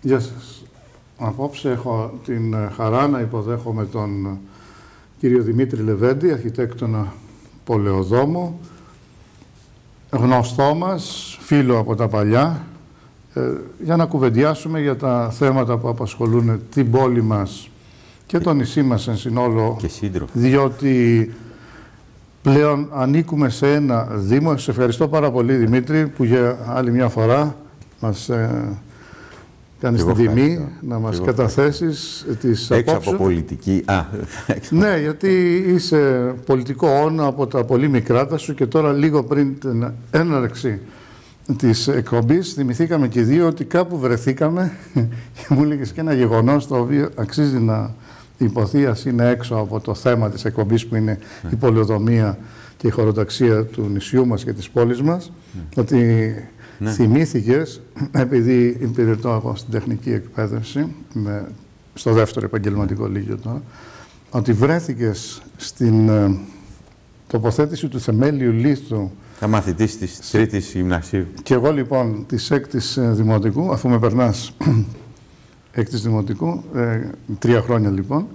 Γεια σας. Απόψε έχω την χαρά να υποδέχομαι τον κύριο Δημήτρη Λεβέντη, αρχιτέκτονα πολεοδόμο, γνωστό μας, φίλο από τα παλιά, για να κουβεντιάσουμε για τα θέματα που απασχολούν την πόλη μας και το νησί μας εν συνόλο, διότι πλέον ανήκουμε σε ένα δήμο. Σε ευχαριστώ πάρα πολύ, Δημήτρη, που για άλλη μια φορά μας κάνεις την τιμή να μας καταθέσεις τις απόψεις. Έξω από πολιτική. Ναι, γιατί είσαι πολιτικό όνο από τα πολύ μικρά σου και τώρα λίγο πριν την έναρξη της εκπομπής θυμηθήκαμε και οι δύο ότι κάπου βρεθήκαμε και μου έλεγες και ένα γεγονός το οποίο αξίζει να υποθεί, ας είναι έξω από το θέμα της εκπομπής που είναι η πολεοδομία και η χωροταξία του νησιού μας και της πόλης μας, ότι θυμήθηκες, επειδή υπηρετώ εγώ στην τεχνική εκπαίδευση, στο δεύτερο επαγγελματικό λύκειο τώρα, ότι βρέθηκες στην τοποθέτηση του θεμέλιου λίθου. Θα μαθητής της 3ης γυμνασίου. Και εγώ λοιπόν της 6ης δημοτικού, αφού με περνάς 6ης δημοτικού, 3 χρόνια λοιπόν.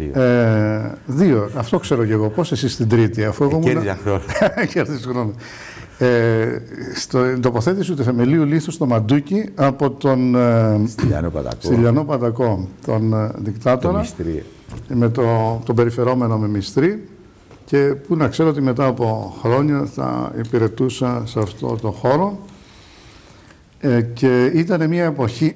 2. Αυτό ξέρω και εγώ. Πώς εσύ στην 3η, αφού εγώ κέρδιζα χρόνο. Κέρδιζα χρόνο. Στην τοποθέτηση του θεμελίου λίθου στο Μαντούκι από τον Στυλιανό Πατακό, τον δικτάτορα, με τον περιφερόμενο με μυστρή, και που να ξέρω ότι μετά από χρόνια θα υπηρετούσα σε αυτό το χώρο, και ήταν μια εποχή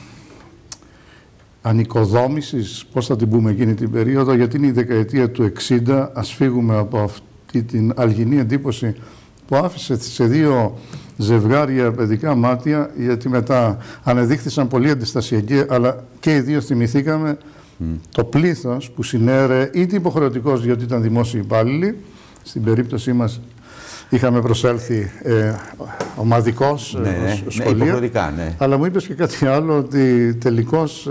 ανοικοδόμησης, πώς θα την πούμε εκείνη την περίοδο, γιατί είναι η δεκαετία του 60, ας φύγουμε από αυτή την αλγινή εντύπωση που άφησε σε 2 ζευγάρια παιδικά μάτια, γιατί μετά ανεδείχθησαν πολύ αντιστασιακοί, αλλά και οι δύο θυμηθήκαμε το πλήθος που συνέρε, είτε υποχρεωτικός διότι ήταν δημόσιοι υπάλληλοι, στην περίπτωσή μας είχαμε προσέλθει ομαδικός σχολείο, αλλά μου είπες και κάτι άλλο, ότι τελικώς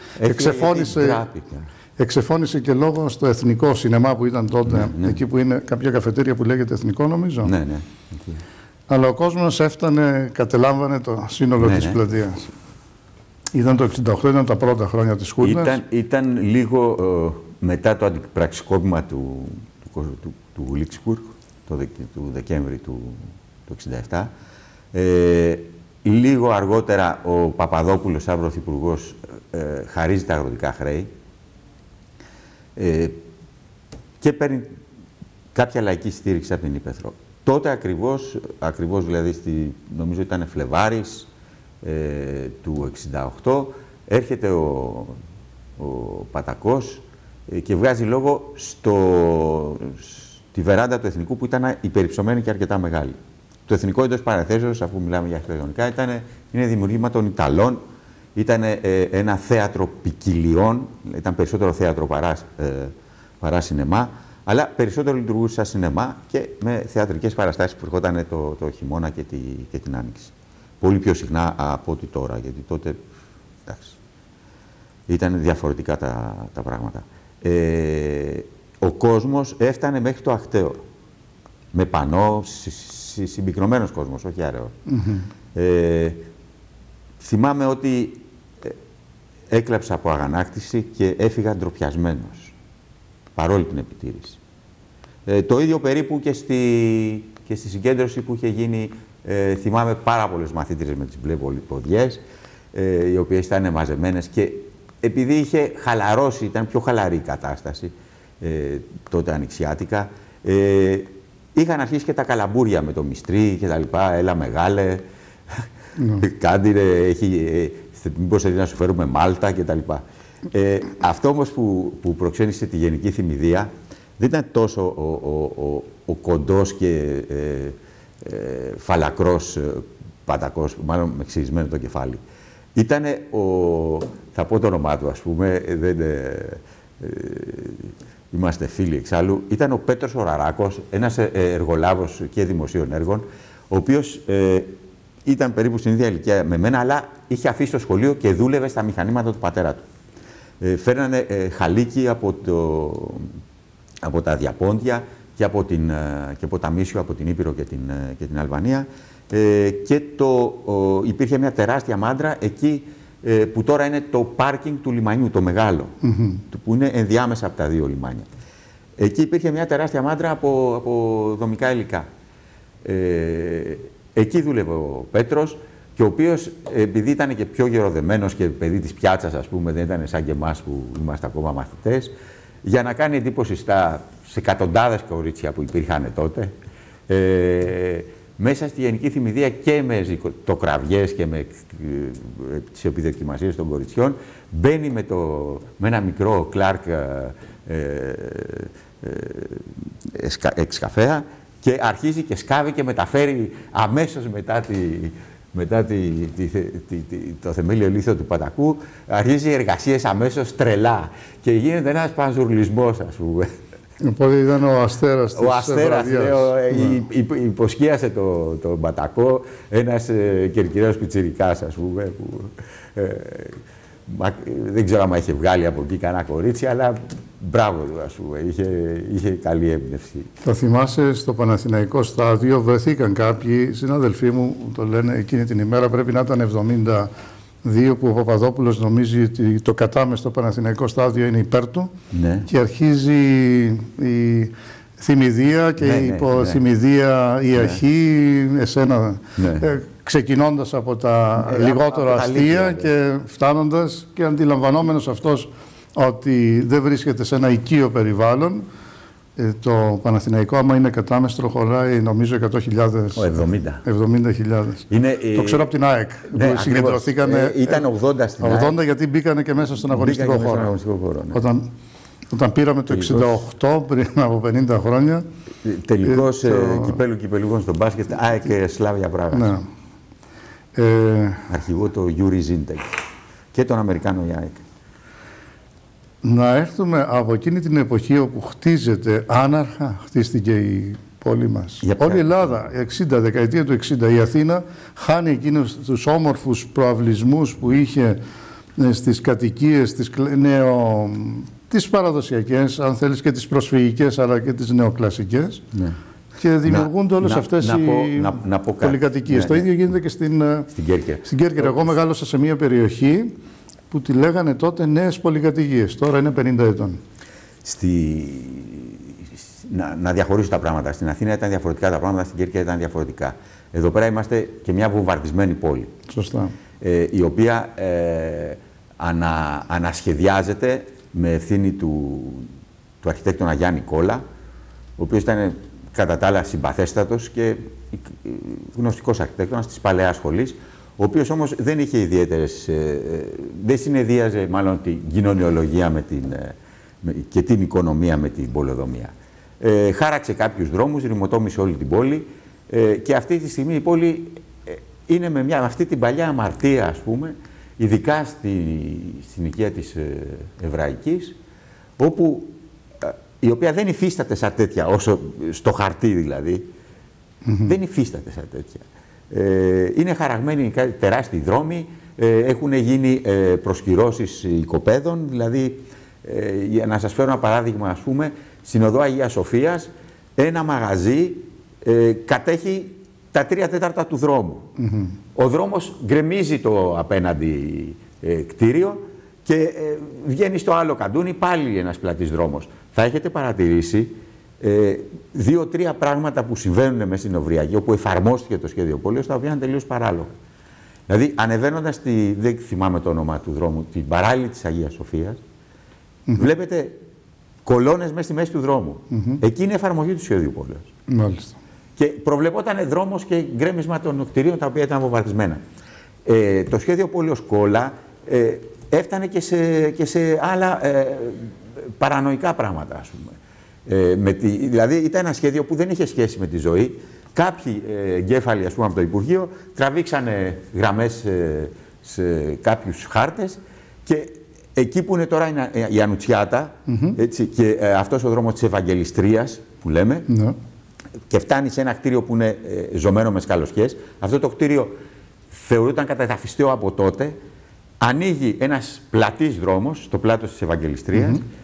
εξεφώνησε και λόγω στο εθνικό σινεμά που ήταν τότε, εκεί που είναι κάποια καφετέρια που λέγεται εθνικό νομίζω. Αλλά ο κόσμος έφτανε, κατελάμβανε το σύνολο της πλατείας. Ήταν το 68, ήταν τα πρώτα χρόνια της Χούντας. Ήταν λίγο μετά το αντιπραξικόπημα του Λίξπουργκ, του Δεκέμβρη του 67. Λίγο αργότερα ο Παπαδόπουλος, σαν πρωθυπουργός, χαρίζει τα αγροτικά χρέη και παίρνει κάποια λαϊκή στήριξη από την Ήπεθρο. Τότε ακριβώς δηλαδή, νομίζω ήταν Φλεβάρης του 68, έρχεται ο Πατακός και βγάζει λόγο στη βεράντα του Εθνικού, που ήταν υπερυψωμένη και αρκετά μεγάλη. Το Εθνικό, εντός παρενθέσεως, αφού μιλάμε για αρχιτεκτονικά, είναι δημιουργήμα των Ιταλών. Ήταν ένα θέατρο ποικιλιών, ήταν περισσότερο θέατρο παρά σινεμά, αλλά περισσότερο λειτουργούσε σαν σινεμά και με θεατρικές παραστάσεις που ερχόταν το χειμώνα και την άνοιξη. Πολύ πιο συχνά από ό,τι τώρα, γιατί τότε ήταν διαφορετικά τα πράγματα. Ο κόσμος έφτανε μέχρι το ακτέο, με πανό, συμπυκνωμένος κόσμος, όχι άρεο. Θυμάμαι ότι έκλαψα από αγανάκτηση και έφυγα ντροπιασμένος, παρόλη την επιτήρηση. Το ίδιο περίπου και στη συγκέντρωση που είχε γίνει, θυμάμαι πάρα πολλές μαθήτρες με τις μπλε ποδιές, οι οποίες ήταν μαζεμένες, και επειδή είχε χαλαρώσει, ήταν πιο χαλαρή η κατάσταση τότε ανοιξιάτικα, είχαν αρχίσει και τα καλαμπούρια με το μυστρή και τα λοιπά, έλα μεγάλε, κάντε, μήπως να σου φέρουμε μάλτα και τα λοιπά. Αυτό όμως που προξένησε τη γενική θυμηδία δεν ήταν τόσο ο κοντός και φαλακρός Πατακός, μάλλον με ξυρισμένο το κεφάλι. Ήτανε θα πω το όνομά του, ας πούμε, είμαστε φίλοι εξάλλου, ήταν ο Πέτρος ο Ραράκος, ένας εργολάβος και δημοσίων έργων, ο οποίος ήταν περίπου στην ίδια ηλικία με μένα, αλλά είχε αφήσει το σχολείο και δούλευε στα μηχανήματα του πατέρα του. Φέρνανε χαλίκι από τα διαπόντια και από τα Μίσιο, από την Ήπειρο και την Αλβανία, και υπήρχε μια τεράστια μάντρα εκεί που τώρα είναι το πάρκινγκ του λιμανιού, το μεγάλο, που είναι ενδιάμεσα από τα δύο λιμάνια. Εκεί υπήρχε μια τεράστια μάντρα από δομικά υλικά. Εκεί δούλευε ο Πέτρος, και ο οποίος, επειδή ήταν και πιο γεροδεμένος και παιδί της πιάτσας, ας πούμε, δεν ήταν σαν και εμάς που είμαστε ακόμα μαθητές, για να κάνει εντύπωση σε εκατοντάδες κορίτσια που υπήρχαν τότε, μέσα στη Γενική Θυμηδία και με ζυκοκραυγές και με τις επιδοκιμασίες των κοριτσιών, μπαίνει με ένα μικρό Κλάρκ εξκαφέα και αρχίζει και σκάβει και μεταφέρει αμέσως μετά το θεμέλιο λίθο του Πατακού, αρχίζει οι εργασίες αμέσως τρελά και γίνεται ένας πανζουρλισμός, ας πούμε. Οπότε ήταν ο αστέρας της υποσκίασε τον Πατακό, ένας κερκυραίος πιτσιρικάς, ας πούμε, που δεν ξέρω αν είχε βγάλει από εκεί κανένα κορίτσι, αλλά μπράβο του, ας πούμε, είχε καλή έμπνευση. Θα θυμάσαι, στο Παναθηναϊκό στάδιο βρεθήκαν κάποιοι συνάδελφοί μου, το λένε εκείνη την ημέρα, πρέπει να ήταν 72, που ο Παπαδόπουλος νομίζει ότι το κατάμεστο στο Παναθηναϊκό στάδιο είναι υπέρ του, ναι, και αρχίζει η θυμηδία και η υποθυμηδία η αρχή, εσένα, ξεκινώντας από τα λιγότερο αστεία και φτάνοντας και αντιλαμβανόμενος αυτός ότι δεν βρίσκεται σε ένα οικείο περιβάλλον. Το Παναθηναϊκό, άμα είναι κατάμεστρο, χωράει νομίζω 100.000. 70.000. Το ξέρω από την ΑΕΚ. Ναι, που συγκεντρωθήκανε. Ήταν 80 στην ΑΕΚ. 80 γιατί μπήκανε και μέσα στον αγωνιστικό χώρο. Ναι. Όταν πήραμε το 68, πριν από 50 χρόνια. Τελικώς κυπελούγων στο μπάσκετ, ΑΕΚ και Σλάβια Πράγας. Ναι. Αρχηγό το Γιούρι Ζίντεκ και τον Αμερικάνο ΑΕΚ. Να έρθουμε από εκείνη την εποχή όπου χτίζεται άναρχα, χτίστηκε η πόλη μας. Όλη η Ελλάδα, δεκαετία του 60, η Αθήνα χάνει εκείνους τους όμορφους προαυλισμούς που είχε στις κατοικίες, τις παραδοσιακές, αν θέλεις, και τις προσφυγικές, αλλά και τις νεοκλασικές. Ναι. Και δημιουργούνται όλες αυτές οι πολυκατοικίες. Το ίδιο γίνεται και στην Κέρκυρα. Εγώ μεγάλωσα σε μια περιοχή που τη λέγανε τότε νέες πολυκατοικίες. Τώρα είναι 50 ετών. Να διαχωρίσω τα πράγματα. Στην Αθήνα ήταν διαφορετικά τα πράγματα, στην Κέρκυρα ήταν διαφορετικά. Εδώ πέρα είμαστε και μια βομβαρδισμένη πόλη. Σωστά. Η οποία ανασχεδιάζεται με ευθύνη του αρχιτέκτονα Γιάννη Κόλλα, ο οποίος ήταν κατά τα άλλα συμπαθέστατος και γνωστικός αρχιτέκτονας της Παλαιάς Σχολής, ο οποίος όμως δεν είχε δεν συνεδίαζε μάλλον την κοινωνιολογία και την οικονομία με την πολεοδομία. Χάραξε κάποιους δρόμους, ρημοτόμησε όλη την πόλη και αυτή τη στιγμή η πόλη είναι με αυτή την παλιά αμαρτία, ας πούμε, ειδικά στην οικία της Εβραϊκής, η οποία δεν υφίσταται σαν τέτοια, όσο στο χαρτί δηλαδή, δεν υφίσταται σαν τέτοια. Είναι χαραγμένοι τεράστιοι δρόμοι, έχουν γίνει προσκυρώσεις οικοπαίδων, δηλαδή, για να σας φέρω ένα παράδειγμα, ας πούμε, στην οδό Αγίας Σοφίας, ένα μαγαζί κατέχει τα 3/4 του δρόμου. Ο δρόμος γκρεμίζει το απέναντι κτίριο και βγαίνει στο άλλο καντούνι πάλι ένας πλατής δρόμος. Θα έχετε παρατηρήσει 2-3 πράγματα που συμβαίνουν μέσα στην Ουριακή, όπου εφαρμόστηκε το σχέδιο πόλεως, τα οποία είναι τελείως παράλογα. Δηλαδή, ανεβαίνοντας δεν θυμάμαι το όνομα του δρόμου, την παράλη της Αγίας Σοφίας, βλέπετε κολόνες μέσα στη μέση του δρόμου. Εκεί είναι η εφαρμογή του σχέδιου πόλεως. Μάλιστα. Και προβλεπόταν δρόμος και γκρέμισμα των κτηρίων τα οποία ήταν βομβαρδισμένα. Το σχέδιο πόλεως Κόλλα έφτανε και σε άλλα παρανοϊκά πράγματα, ας πούμε. Δηλαδή ήταν ένα σχέδιο που δεν είχε σχέση με τη ζωή. Κάποιοι εγκέφαλοι, ας πούμε, από το Υπουργείο τραβήξανε γραμμές σε κάποιους χάρτες και εκεί που είναι τώρα η Ανουτσιάτα, έτσι, και αυτός ο δρόμος της Ευαγγελιστρίας που λέμε, και φτάνει σε ένα κτίριο που είναι ζωμένο με σκαλωσιές. Αυτό το κτίριο θεωρούταν κατεδαφιστέο από τότε. Ανοίγει ένας πλατής δρόμος στο πλάτος της Ευαγγελιστρίας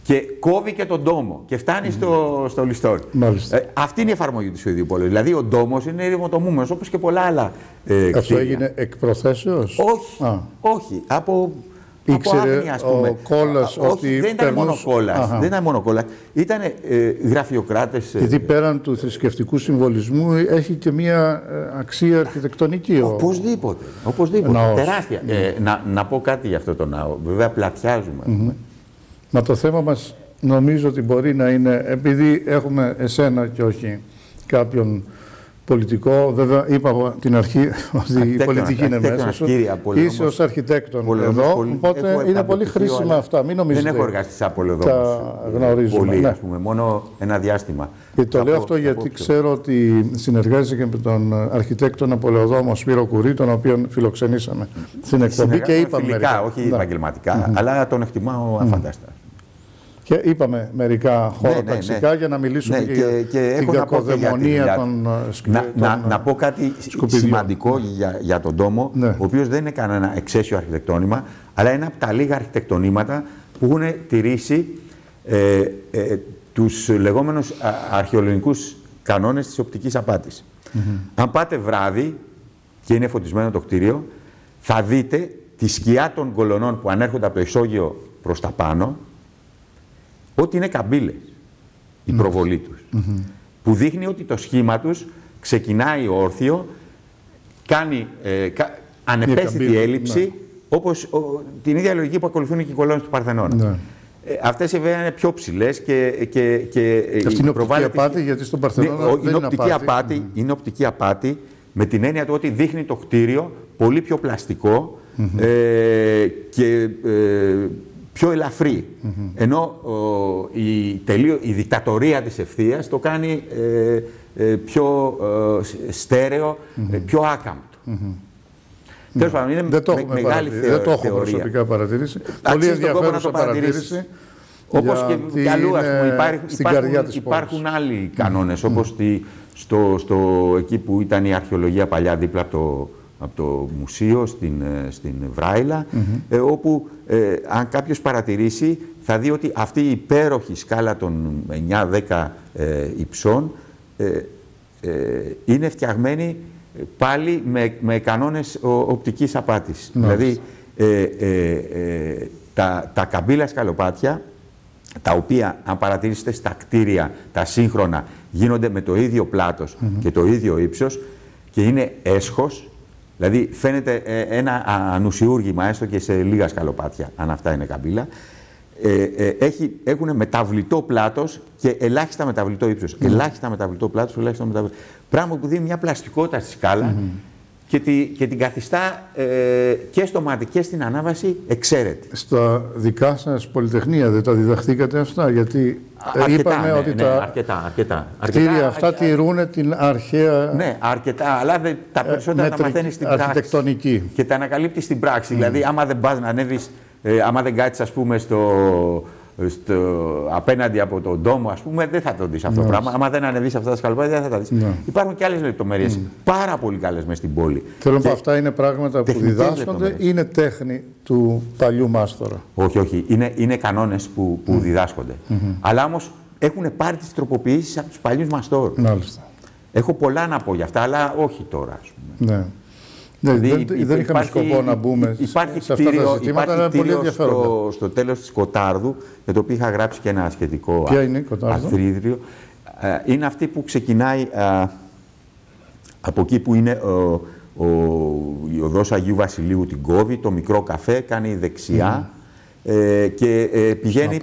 και κόβει και τον ντόμο και φτάνει στο λιστόρι. Αυτή είναι η εφαρμογή του σχεδίου πόλεως. Δηλαδή ο ντόμος είναι ρημοτομούμενος, όπως και πολλά άλλα κτίρια. Αυτό έγινε εκ προθέσεως? Όχι. Από άγνοια, ας πούμε. Ο Κόλλας ότι δεν ήταν μόνο Κόλλας. Δεν ήταν μόνο Κόλλας. Ήταν γραφειοκράτες. Γιατί πέραν του θρησκευτικού συμβολισμού έχει και μία αξία αρχιτεκτονική. Οπωσδήποτε. Τεράστια. Να πω κάτι για αυτό το ναό. Βέβαια πλατιάζουμε. Μα το θέμα μας νομίζω ότι μπορεί να είναι, επειδή έχουμε εσένα και όχι κάποιον πολιτικό, βέβαια είπα από την αρχή ότι η πολιτική είναι μέσα σου, είσαι ως αρχιτέκτον εδώ, οπότε είναι πολύ χρήσιμα αυτά. Μην νομίζετε. Δεν έχω εργαστεί σαν πολεοδόμος πολύ, ας πούμε, μόνο ένα διάστημα. Και το λέω αυτό γιατί ξέρω ότι συνεργάζεσαι και με τον αρχιτέκτονα πολεοδόμο Σπύρο Κουρί, τον οποίον φιλοξενήσαμε στην εκπομπή και είπαμε φιλικά, όχι επαγγελματικά, αλλά τον εκτιμάω αφαντάστα. Και είπαμε μερικά χωροταξικά για να μιλήσουμε και την κακοδαιμονία των σκηνών. Να πω κάτι σημαντικό για τον τόμο, ο οποίος δεν είναι κανένα εξαίσιο αρχιτεκτόνημα, αλλά είναι από τα λίγα αρχιτεκτονήματα που έχουν τηρήσει τους λεγόμενους αρχαιολογικούς κανόνες της οπτικής απάτης. Αν πάτε βράδυ και είναι φωτισμένο το κτίριο, θα δείτε τη σκιά των κολονών που ανέρχονται από το ισόγειο προς τα πάνω, ότι είναι καμπύλες η προβολή τους, που δείχνει ότι το σχήμα τους ξεκινάει όρθιο, κάνει ανεπαίσθητη έλλειψη, όπως την ίδια λογική που ακολουθούν και οι κολόνες του Παρθενώνα. Αυτές βέβαια είναι πιο ψηλές αυτή είναι οπτική απάτη, γιατί στον Παρθενώνα δεν είναι απάτη. Είναι οπτική απάτη με την έννοια του ότι δείχνει το κτίριο πολύ πιο πλαστικό και πιο ελαφρύ. Ενώ η δικτατορία της ευθείας το κάνει πιο στέρεο, πιο άκαμπτο. Τέλος πάντων, είναι μεγάλη θεωρία. Δεν το έχω προσωπικά παρατηρήσει. Πολύ ενδιαφέρουσα παρατήρηση. Όπως και αλλού, ας πούμε, υπάρχουν άλλοι κανόνες, όπως εκεί που ήταν η αρχαιολογία παλιά δίπλα από το μουσείο στην Βράιλα, όπου αν κάποιος παρατηρήσει θα δει ότι αυτή η υπέροχη σκάλα των 9-10 υψών είναι φτιαγμένη πάλι με κανόνες οπτικής απάτης. Δηλαδή τα καμπύλα σκαλοπάτια, τα οποία αν παρατηρήσετε στα κτίρια τα σύγχρονα γίνονται με το ίδιο πλάτος και το ίδιο ύψος και είναι έσχος. Δηλαδή φαίνεται ένα ανουσιούργημα έστω και σε λίγα σκαλοπάτια, αν αυτά είναι καμπύλα. Έχουν μεταβλητό πλάτος και ελάχιστα μεταβλητό ύψος. Ελάχιστα μεταβλητό πλάτος, ελάχιστα μεταβλητό. Πράγμα που δίνει μια πλαστικότητα στη σκάλα και την καθιστά και στο μάτι και στην ανάβαση εξαίρετη. Στα δικά σας πολυτεχνία δεν τα διδαχθήκατε αυτά? Γιατί είπαμε ότι τα κτίρια αυτά τηρούν την αρχαία... Ναι, αρκετά, αλλά τα περισσότερα τα μαθαίνεις στην πράξη και τα ανακαλύπτεις στην πράξη. Δηλαδή, άμα δεν πας να ανέβεις, άμα δεν κάτσεις, ας πούμε, απέναντι από τον ντόμο, ας πούμε, δεν θα το δεις αυτό το πράγμα. Άμα δεν ανεβείς αυτά τα σκαλοπάτια, δεν θα τα δεις. Υπάρχουν και άλλες λεπτομέρειες πάρα πολύ καλές μες στην πόλη. Θέλω να πω, αυτά είναι πράγματα που διδάσκονται ή είναι τέχνη του παλιού μάστορα? Όχι. Είναι κανόνες που διδάσκονται. Αλλά όμως έχουν πάρει τις τροποποιήσεις από τους παλιούς μαστόρους. Έχω πολλά να πω για αυτά, αλλά όχι τώρα, ας πούμε. Δεν είχαμε σκοπό να μπούμε σε αυτά τα ζητήματα, αλλά πολύ ενδιαφέροντα. Στο τέλος της Κοτάρδου, για το οποίο είχα γράψει και ένα σχετικό αθροίδριο. Είναι αυτή που ξεκινάει από εκεί που είναι η οδός Αγίου Βασιλείου, την κόβει, το μικρό καφέ, κάνει δεξιά και πηγαίνει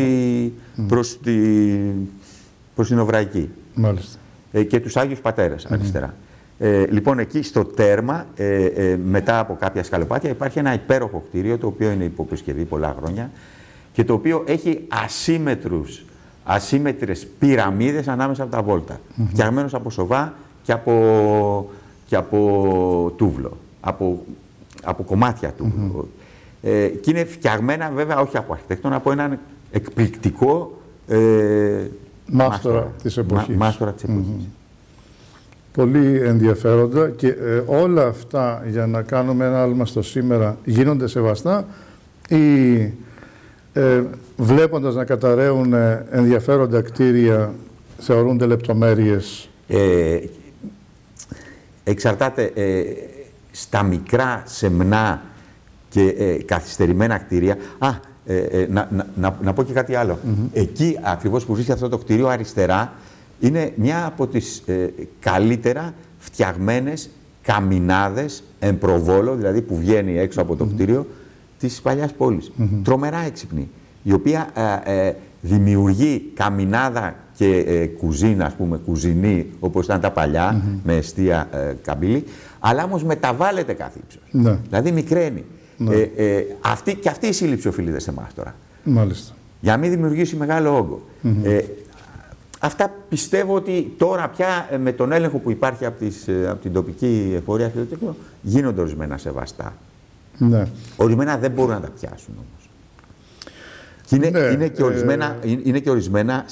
προς την Οβραϊκή. Μάλιστα. Και τους Άγιους Πατέρες αριστερά. Λοιπόν, εκεί στο τέρμα, μετά από κάποια σκαλοπάτια, υπάρχει ένα υπέροχο κτίριο, το οποίο είναι υποπροσκευή πολλά χρόνια και το οποίο έχει ασύμμετρες πυραμίδες ανάμεσα από τα βόλτα. Φτιαγμένος από σοβά και από τούβλο, από κομμάτια τούβλο. Και είναι φτιαγμένα βέβαια όχι από αρχιτέκτονα, από έναν εκπληκτικό μάστορα της εποχής. Πολύ ενδιαφέροντα και όλα αυτά, για να κάνουμε ένα άλμα στο σήμερα, γίνονται σεβαστά ή βλέποντας να καταραίουν ενδιαφέροντα κτίρια, θεωρούνται λεπτομέρειες? Εξαρτάται. Στα μικρά, σεμνά και καθυστερημένα κτίρια. Να πω και κάτι άλλο. Εκεί ακριβώς που βρίσκεται αυτό το κτίριο αριστερά είναι μια από τις καλύτερα φτιαγμένες καμινάδες εμπροβόλο, δηλαδή που βγαίνει έξω από το κτίριο της παλιάς πόλης. Τρομερά έξυπνη, η οποία δημιουργεί καμινάδα και κουζίνα, ας πούμε, κουζινή, όπως ήταν τα παλιά, με εστία καμπύλη, αλλά όμως μεταβάλλεται κάθε ύψος. Δηλαδή μικραίνει. Και αυτή η σύλληψη οφείλεται σε εμάς τώρα. Μάλιστα. Για να μην δημιουργήσει μεγάλο όγκο. Αυτά πιστεύω ότι τώρα πια με τον έλεγχο που υπάρχει από την τοπική εφορία αρχιτεκτονικού γίνονται ορισμένα σεβαστά. Ορισμένα δεν μπορούν να τα πιάσουν όμως. Και είναι και ορισμένα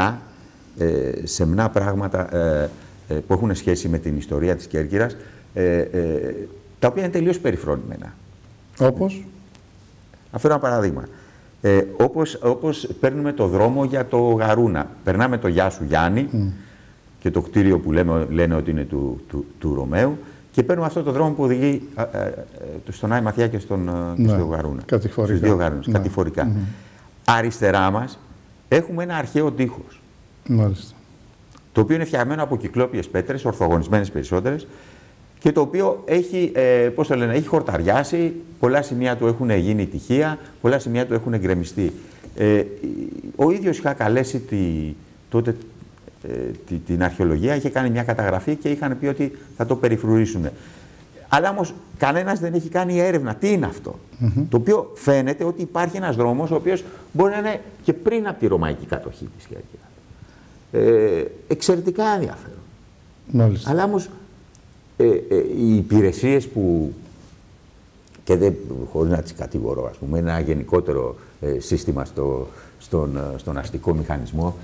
σεμνά πράγματα που έχουν σχέση με την ιστορία της Κέρκυρας, τα οποία είναι τελείως περιφρονημένα. Όπως? Αφήνω ένα παράδειγμα. Όπως παίρνουμε το δρόμο για το Γαρούνα. Περνάμε το Γεια σου Γιάννη και το κτίριο που λένε ότι είναι του Ρωμαίου, και παίρνουμε αυτό το δρόμο που οδηγεί στον Άη Μαθιά και στο Γαρούνα. Κατηφορικά. Στους δύο Γαρούνες, κατηφορικά. Αριστερά μας έχουμε ένα αρχαίο τείχος. Μάλιστα. Το οποίο είναι φτιαγμένο από κυκλόπιες πέτρες, ορθογωνισμένες περισσότερες, και το οποίο έχει, έχει χορταριάσει, πολλά σημεία του έχουν γίνει τυχεία, πολλά σημεία του έχουν γκρεμιστεί. Ο ίδιος είχα καλέσει τότε την αρχαιολογία, είχε κάνει μια καταγραφή και είχαν πει ότι θα το περιφρουρήσουν. Αλλά όμως κανένας δεν έχει κάνει έρευνα. Τι είναι αυτό? Το οποίο φαίνεται ότι υπάρχει ένας δρόμος ο οποίος μπορεί να είναι και πριν από τη ρωμαϊκή κατοχή της Κέρκυρας. Εξαιρετικά ενδιαφέρον. Μάλιστα. Αλλά όμως οι υπηρεσίες που, και δεν, χωρίς να τις κατηγορώ, ας πούμε, ένα γενικότερο σύστημα στον αστικό μηχανισμό,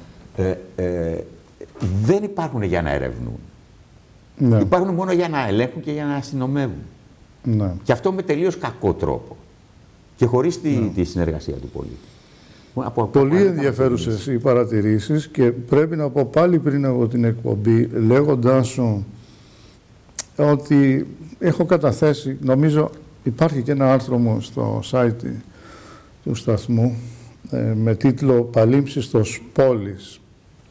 δεν υπάρχουν για να ερευνούν. Ναι. Υπάρχουν μόνο για να ελέγχουν και για να αστυνομεύουν. Ναι. Και αυτό με τελείως κακό τρόπο. Και χωρίς τη συνεργασία του πολίτη. Πολύ ενδιαφέρουσες οι παρατηρήσεις, και πρέπει να πω πάλι πριν από την εκπομπή, λέγοντάς σου ότι έχω καταθέσει, νομίζω υπάρχει και ένα άρθρο μου στο site του σταθμού με τίτλο «Παλίμψιστος πόλης».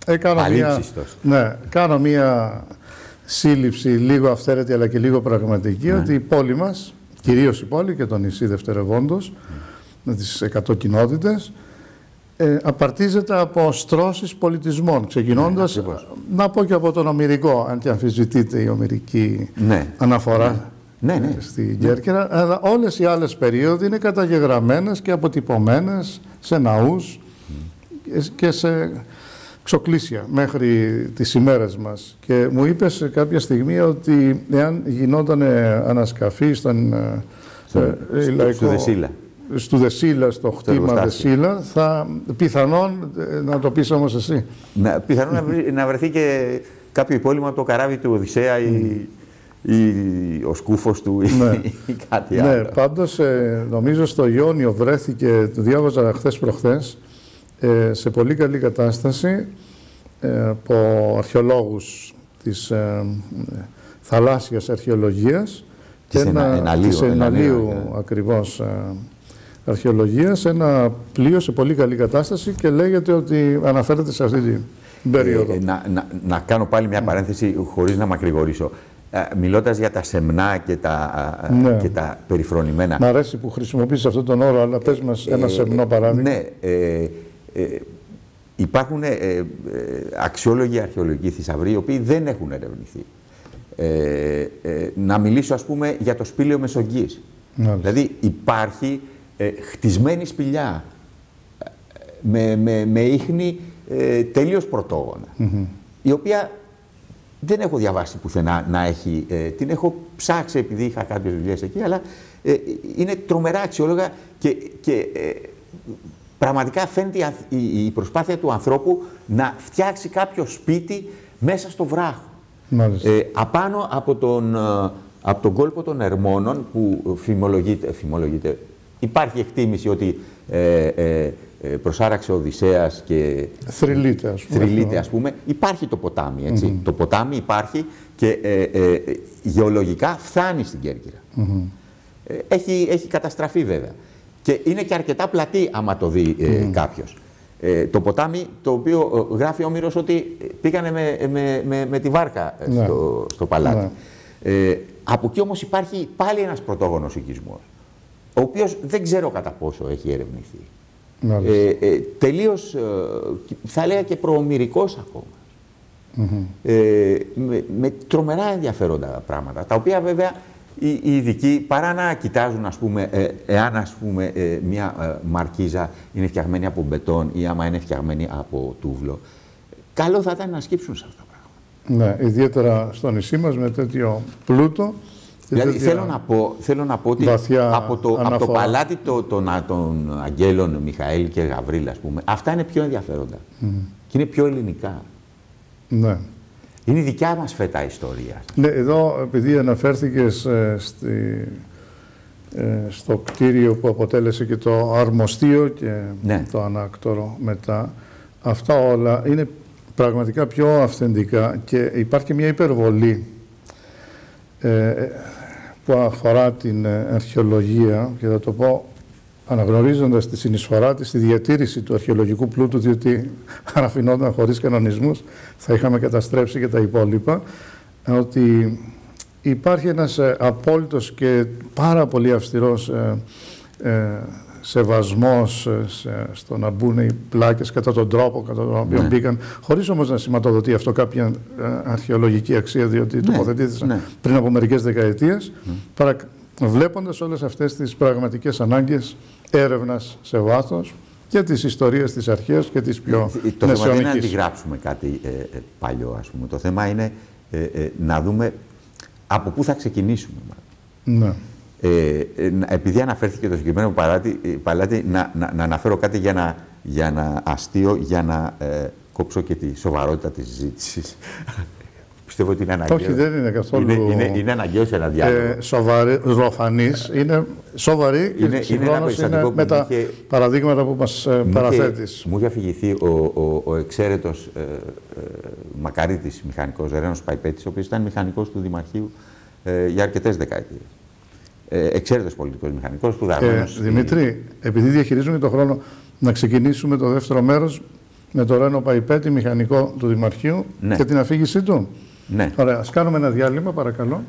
Κάνω μία σύλληψη λίγο αυθαίρετη αλλά και λίγο πραγματική, ότι η πόλη μας, κυρίως η πόλη και το νησί δευτερευόντως, με τις 100 κοινότητες, απαρτίζεται από στρώσεις πολιτισμών, ξεκινώντας, να πω και από τον Ομηρικό, αν και αμφισβητείται η ομηρική αναφορά στην Κέρκυρα, αλλά όλες οι άλλες περίοδοι είναι καταγεγραμμένες και αποτυπωμένες σε ναούς και σε ξοκλήσια μέχρι τις ημέρες μας. Και μου είπες κάποια στιγμή ότι εάν γινόταν ανασκαφή στον λαϊκό... Στου Δεσίλα, στο χτήμα Δεσίλα, θα πιθανόν να το πεις όμως εσύ. Πιθανόν να βρεθεί και κάποιο υπόλοιπο από το καράβι του Οδυσσέα ή ο σκούφος του ή κάτι άλλο. Ναι, πάντως νομίζω στο Ιόνιο βρέθηκε, το διάβαζα χθες προχθές, σε πολύ καλή κατάσταση από αρχαιολόγους της θαλάσσιας αρχαιολογίας και της εναλίου ακριβώς αρχαιολογίας, ένα πλοίο σε πολύ καλή κατάσταση, και λέγεται ότι αναφέρεται σε αυτή την περίοδο. Να κάνω πάλι μια παρένθεση χωρίς να μακρηγορήσω. Μιλώντας για τα σεμνά και τα περιφρονημένα. Μ' αρέσει που χρησιμοποιείς αυτόν τον όρο, αλλά πες μας ένα σεμνό παράδειγμα. Ναι. Υπάρχουν αξιόλογοι αρχαιολογικοί θησαυροί, οι οποίοι δεν έχουν ερευνηθεί. Να μιλήσω, ας πούμε, για το σπήλαιο Μεσογγής. Δηλαδή υπάρχει χτισμένη σπηλιά με ίχνη τελείως πρωτόγωνα, η οποία δεν έχω διαβάσει πουθενά να έχει, την έχω ψάξει επειδή είχα κάποιες δουλειές εκεί, αλλά είναι τρομερά αξιόλογα και πραγματικά φαίνεται η προσπάθεια του ανθρώπου να φτιάξει κάποιο σπίτι μέσα στο βράχο. Απάνω από τον κόλπο των Ερμώνων, που φημολογείται, υπάρχει εκτίμηση ότι προσάραξε ο Οδυσσέας και θρυλείται, ας πούμε. Υπάρχει το ποτάμι, έτσι. Το ποτάμι υπάρχει και γεωλογικά φτάνει στην Κέρκυρα. Έχει καταστραφεί βέβαια. Και είναι και αρκετά πλατή άμα το δει κάποιος. Το ποτάμι, το οποίο γράφει ο Όμηρος ότι πήγανε με τη βάρκα στο παλάτι. Από εκεί όμως υπάρχει πάλι ένας πρωτόγονος οικισμός, ο οποίος δεν ξέρω κατά πόσο έχει ερευνηθεί. Τελείως, θα έλεγα και προομηρικός ακόμα. Με τρομερά ενδιαφέροντα πράγματα, τα οποία βέβαια οι ειδικοί, παρά να κοιτάζουν, ας πούμε, εάν ας πούμε, μια μαρκίζα είναι φτιαγμένη από μπετόν ή άμα είναι φτιαγμένη από τούβλο, καλό θα ήταν να σκύψουν σε αυτά τα πράγματα. Ναι, ιδιαίτερα στο νησί μας με τέτοιο πλούτο. Δηλαδή θέλω να πω ότι από το παλάτι των Αγγέλων Μιχαήλ και Γαβρίλ, ας πούμε, αυτά είναι πιο ενδιαφέροντα και είναι πιο ελληνικά. Ναι. Είναι η δικιά μας φέτα ιστορία. Ναι, εδώ επειδή αναφέρθηκες στο κτίριο που αποτέλεσε και το αρμοστείο και το ανάκτορο μετά, αυτά όλα είναι πραγματικά πιο αυθεντικά και υπάρχει μια υπερβολή που αφορά την αρχαιολογία, και θα το πω αναγνωρίζοντας τη συνεισφορά της στη διατήρηση του αρχαιολογικού πλούτου, διότι αν αφινόταν χωρίς κανονισμούς θα είχαμε καταστρέψει και τα υπόλοιπα, ότι υπάρχει ένας απόλυτος και πάρα πολύ αυστηρός σεβασμός στο να μπουν οι πλάκες κατά τον τρόπο κατά τον οποίο μπήκαν, χωρίς όμως να σηματοδοτεί αυτό κάποια αρχαιολογική αξία, διότι τοποθετήθησαν πριν από μερικές δεκαετίες, βλέποντας όλες αυτές τις πραγματικές ανάγκες έρευνας σε βάθος και τις ιστορίες της αρχαίας και της πιο μεσαιωνικής. Το θέμα δεν είναι να αντιγράψουμε κάτι παλιό, ας πούμε. Το θέμα είναι να δούμε από πού θα ξεκινήσουμε. Ναι. Επειδή αναφέρθηκε το συγκεκριμένο παλάτι, να αναφέρω κάτι για να αστείο, για να κόψω και τη σοβαρότητα της συζήτησης. Πιστεύω ότι είναι αναγκαίο. Όχι, δεν είναι καθόλου. Είναι αναγκαίο σε ένα διάλογο. Ροφανής, είναι σοβαρή και συγχρόνως είναι με τα παραδείγματα που μας παραθέτεις. Μου είχε αφηγηθεί ο εξαίρετος μακαρίτης μηχανικός Ρένος Παϊπέτης, ο οποίος ήταν μηχανικός του Δημαρχείου για αρκετές δεκαετίες. Εξαίρετος πολιτικός μηχανικός, σπουδασμένος. Δημήτρη, επειδή διαχειρίζουμε τον χρόνο, να ξεκινήσουμε το δεύτερο μέρος με τον Ρένο Παϊπέτη, μηχανικό του Δημαρχείου, και την αφήγησή του. Ναι. Ωραία, ας κάνουμε ένα διάλειμμα, παρακαλώ.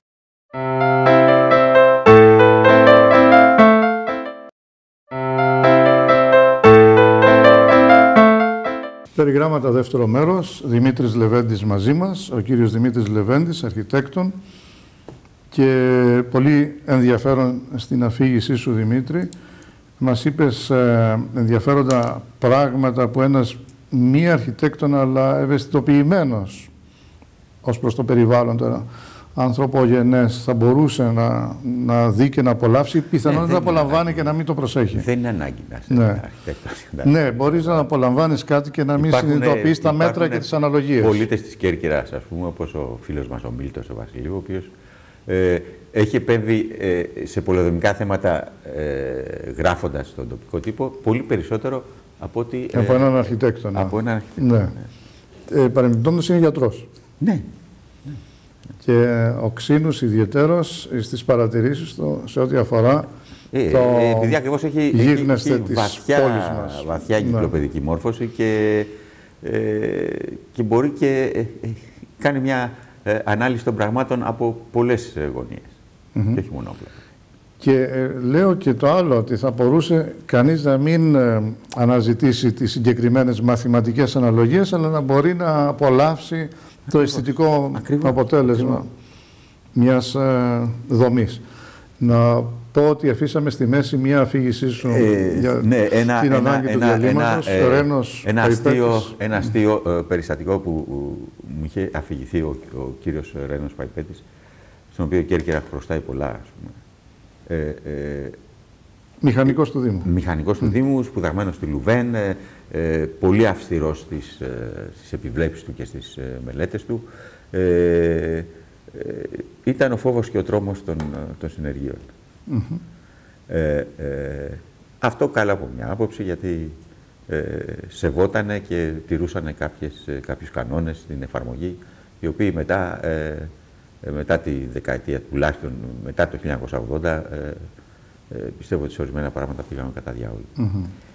Περιγράμματα δεύτερο μέρος, Δημήτρης Λεβέντης μαζί μας, ο κύριος Δημήτρης Λεβέντης, αρχιτέκτον, και πολύ ενδιαφέρον στην αφήγησή σου, Δημήτρη. Μας είπες ενδιαφέροντα πράγματα που ένας μη αρχιτέκτον αλλά ευαισθητοποιημένος ως προς το περιβάλλον τώρα, ανθρωπογενές, θα μπορούσε να δει και να απολαύσει, πιθανόν να απολαμβάνει και να μην το προσέχει. Δεν είναι ανάγκη να είσαι αρχιτέκτος. Ναι, μπορείς να απολαμβάνεις κάτι και να μην συνειδητοποιείς τα μέτρα και τις αναλογίες. Πολίτες της Κέρκυρας, ας πούμε, όπως ο φίλος μας ο Μίλτος ο Βασιλείου, ο οποίος έχει επέμβει σε πολεοδομικά θέματα γράφοντας τον τοπικό τύπο πολύ περισσότερο από ότι... από έναν αρχιτέκτονα. Από έναν αρχιτέκτονα. Ναι. Παρεμπιπτόντως είναι γιατρός. Ναι. Και ο Ξύνους ιδιαιτέρως στις παρατηρήσεις του σε ό,τι αφορά επειδή ακριβώς έχει βαθιά κυκλοπαιδική μόρφωση και μπορεί και κάνει μια ανάλυση των πραγμάτων από πολλές γωνίες και όχι μόνο όπλα. Και λέω και το άλλο, ότι θα μπορούσε κανείς να μην αναζητήσει τις συγκεκριμένες μαθηματικές αναλογίες, αλλά να μπορεί να απολαύσει το αισθητικό αποτέλεσμα μιας δομής. Να πω ότι αφήσαμε στη μέση μια αφήγησή σου για την ανάγκη του διαλύματος. Ένα αστείο περιστατικό που μου είχε αφηγηθεί ο κύριος Ρένος Παϊπέτης, στον οποίο η Κέρκυρα χρωστάει πολλά, ας πούμε. Μηχανικός του Δήμου. Μηχανικός του Δήμου, σπουδαγμένος στη Λουβέν, πολύ αυστηρός στις επιβλέψεις του και στις μελέτες του. Ήταν ο φόβος και ο τρόμος των συνεργείων. Αυτό καλά από μια άποψη, γιατί σεβότανε και τηρούσαν κάποιους κανόνες στην εφαρμογή, οι οποίοι μετά τη δεκαετία, τουλάχιστον μετά το 1980, πιστεύω ότι σε ορισμένα πράγματα πήγαμε κατά διάολο.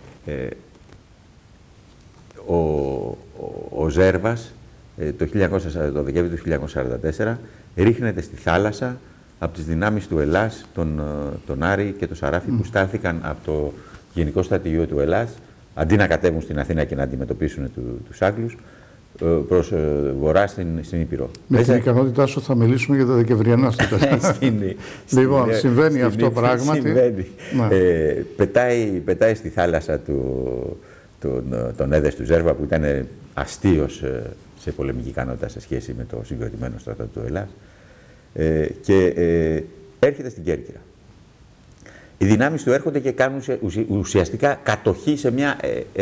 Ο Ζέρβας το Δεκέμβριο του 1944 ρίχνεται στη θάλασσα από τις δυνάμεις του Ελλάς, τον Άρη και τον Σαράφη, που στάλθηκαν από το Γενικό Στρατηγείο του Ελλάς, αντί να κατέβουν στην Αθήνα και να αντιμετωπίσουν τους Άγγλους, προς βορρά στην Ήπειρο. Με την ικανότητά σου θα μιλήσουμε για τα Δεκεμβριανά στο τέλος. Λοιπόν, συμβαίνει αυτό πράγματι. Συμβαίνει. Πετάει στη θάλασσα τον έδες του Ζέρβα, που ήταν αστείος σε πολεμική ικανότητα σε σχέση με το συγκροτημένο στρατό του Ελλάς, και έρχεται στην Κέρκυρα. Οι δυνάμεις του έρχονται και κάνουν ουσιαστικά κατοχή σε μια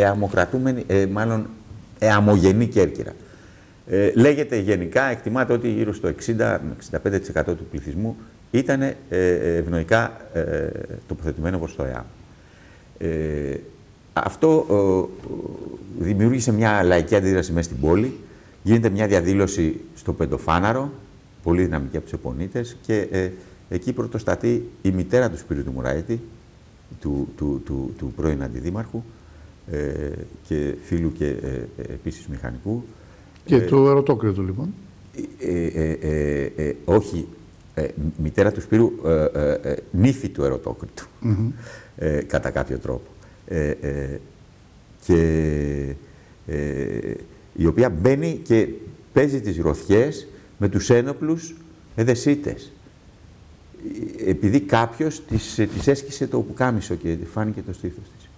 εαμογενή Κέρκυρα. Λέγεται γενικά, εκτιμάται ότι γύρω στο 60-65% του πληθυσμού ήταν ευνοϊκά τοποθετημένο προς το ΕΑΜ. Αυτό δημιούργησε μια λαϊκή αντίδραση μέσα στην πόλη. Γίνεται μια διαδήλωση στο Πεντοφάναρο, πολύ δυναμική από τους Επωνίτες, και εκεί πρωτοστατεί η μητέρα του Σπύρου του Μουραήτη, του πρώην αντιδήμαρχου και φίλου και επίσης μηχανικού. Και του Ερωτόκριτου, λοιπόν. Όχι, μητέρα του Σπύρου, νύφη του Ερωτόκριτου, κατά κάποιο τρόπο. Η οποία μπαίνει και παίζει τις γροθιές με τους ένοπλους εδεσίτες. Επειδή κάποιος της έσκησε το πουκάμισο και φάνηκε το στήθος της.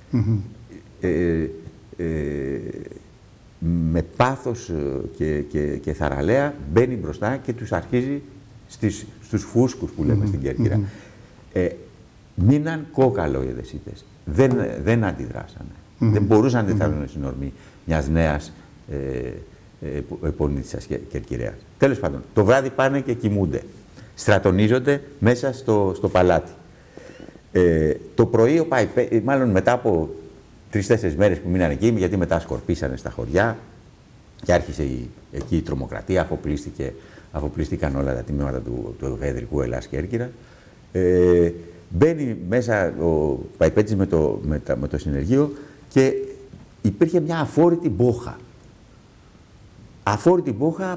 Με πάθος και θαραλέα μπαίνει μπροστά και τους αρχίζει στους φούσκους που λέμε στην Κέρκυρα. Μείναν κόκαλο οι εδεσίτες. Δεν αντιδράσανε. Δεν μπορούσαν να αντιδράσουν στην ορμή μιας νέας επωνύτισσας Κερκυραίας. Τέλος πάντων, το βράδυ πάνε και κοιμούνται. Στρατονίζονται μέσα στο παλάτι. Το πρωί, μάλλον μετά από 3-4 μέρες που μείναν εκεί, γιατί μετά σκορπίσανε στα χωριά και άρχισε εκεί η τρομοκρατία, αφοπλίστηκαν όλα τα τμήματα του Εδρικού Ελλάς Κέρκυρα. Μπαίνει μέσα ο Παϊπέτης με το συνεργείο και υπήρχε μια αφόρητη μπόχα. Αφόρητη μπόχα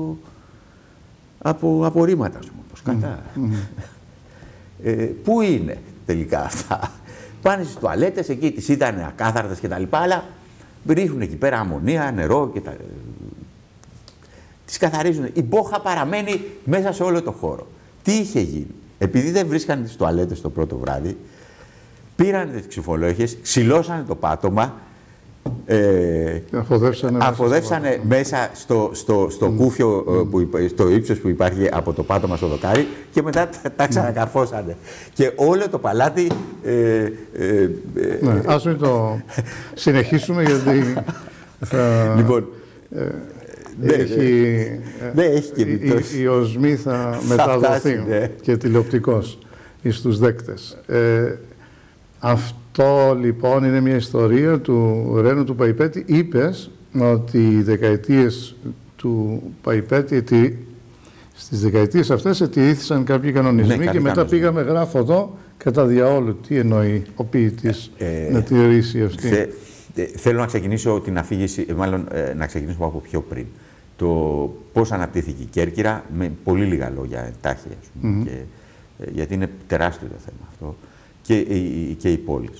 από απορρίμματα, ας πούμε, κατά. Πού είναι τελικά αυτά? Πάνε στις τουαλέτες, εκεί τις ήταν ακάθαρτες και τα λοιπά, αλλά ρίχνουν εκεί πέρα αμμονία, νερό και τις καθαρίζουν. Η μπόχα παραμένει μέσα σε όλο το χώρο. Τι είχε γίνει? Επειδή δεν βρίσκανε τις τουαλέτες το πρώτο βράδυ, πήραν τις ξυφολόχες, ξυλώσανε το πάτωμα, αφοδεύσανε μέσα στο κούφιο, στο ύψος που υπάρχει από το πάτωμα στο δοκάρι, και μετά τα ξανακαρφώσανε. Και όλο το παλάτι... Ας μην το συνεχίσουμε, γιατί θα... Λοιπόν, η οσμή θα μεταδοθεί και τηλεοπτικώς στους δέκτες. Αυτό λοιπόν είναι μια ιστορία του Ρένου του Παϊπέτη. Είπες ότι οι δεκαετίες του Παϊπέτη, στις δεκαετίες αυτές ετηρήθησαν κάποιοι κανονισμοί, και μετά πήγαμε, γράφω εδώ, κατά διαόλου. Τι εννοεί ο ποιητής να τηρήσει αυτή? Θέλω να ξεκινήσω την αφήγηση, μάλλον να ξεκινήσω από πιο πριν. Το πώς αναπτύχθηκε η Κέρκυρα, με πολύ λίγα λόγια, εντάχει, ας πούμε, γιατί είναι τεράστιο το θέμα αυτό, και οι πόλεις.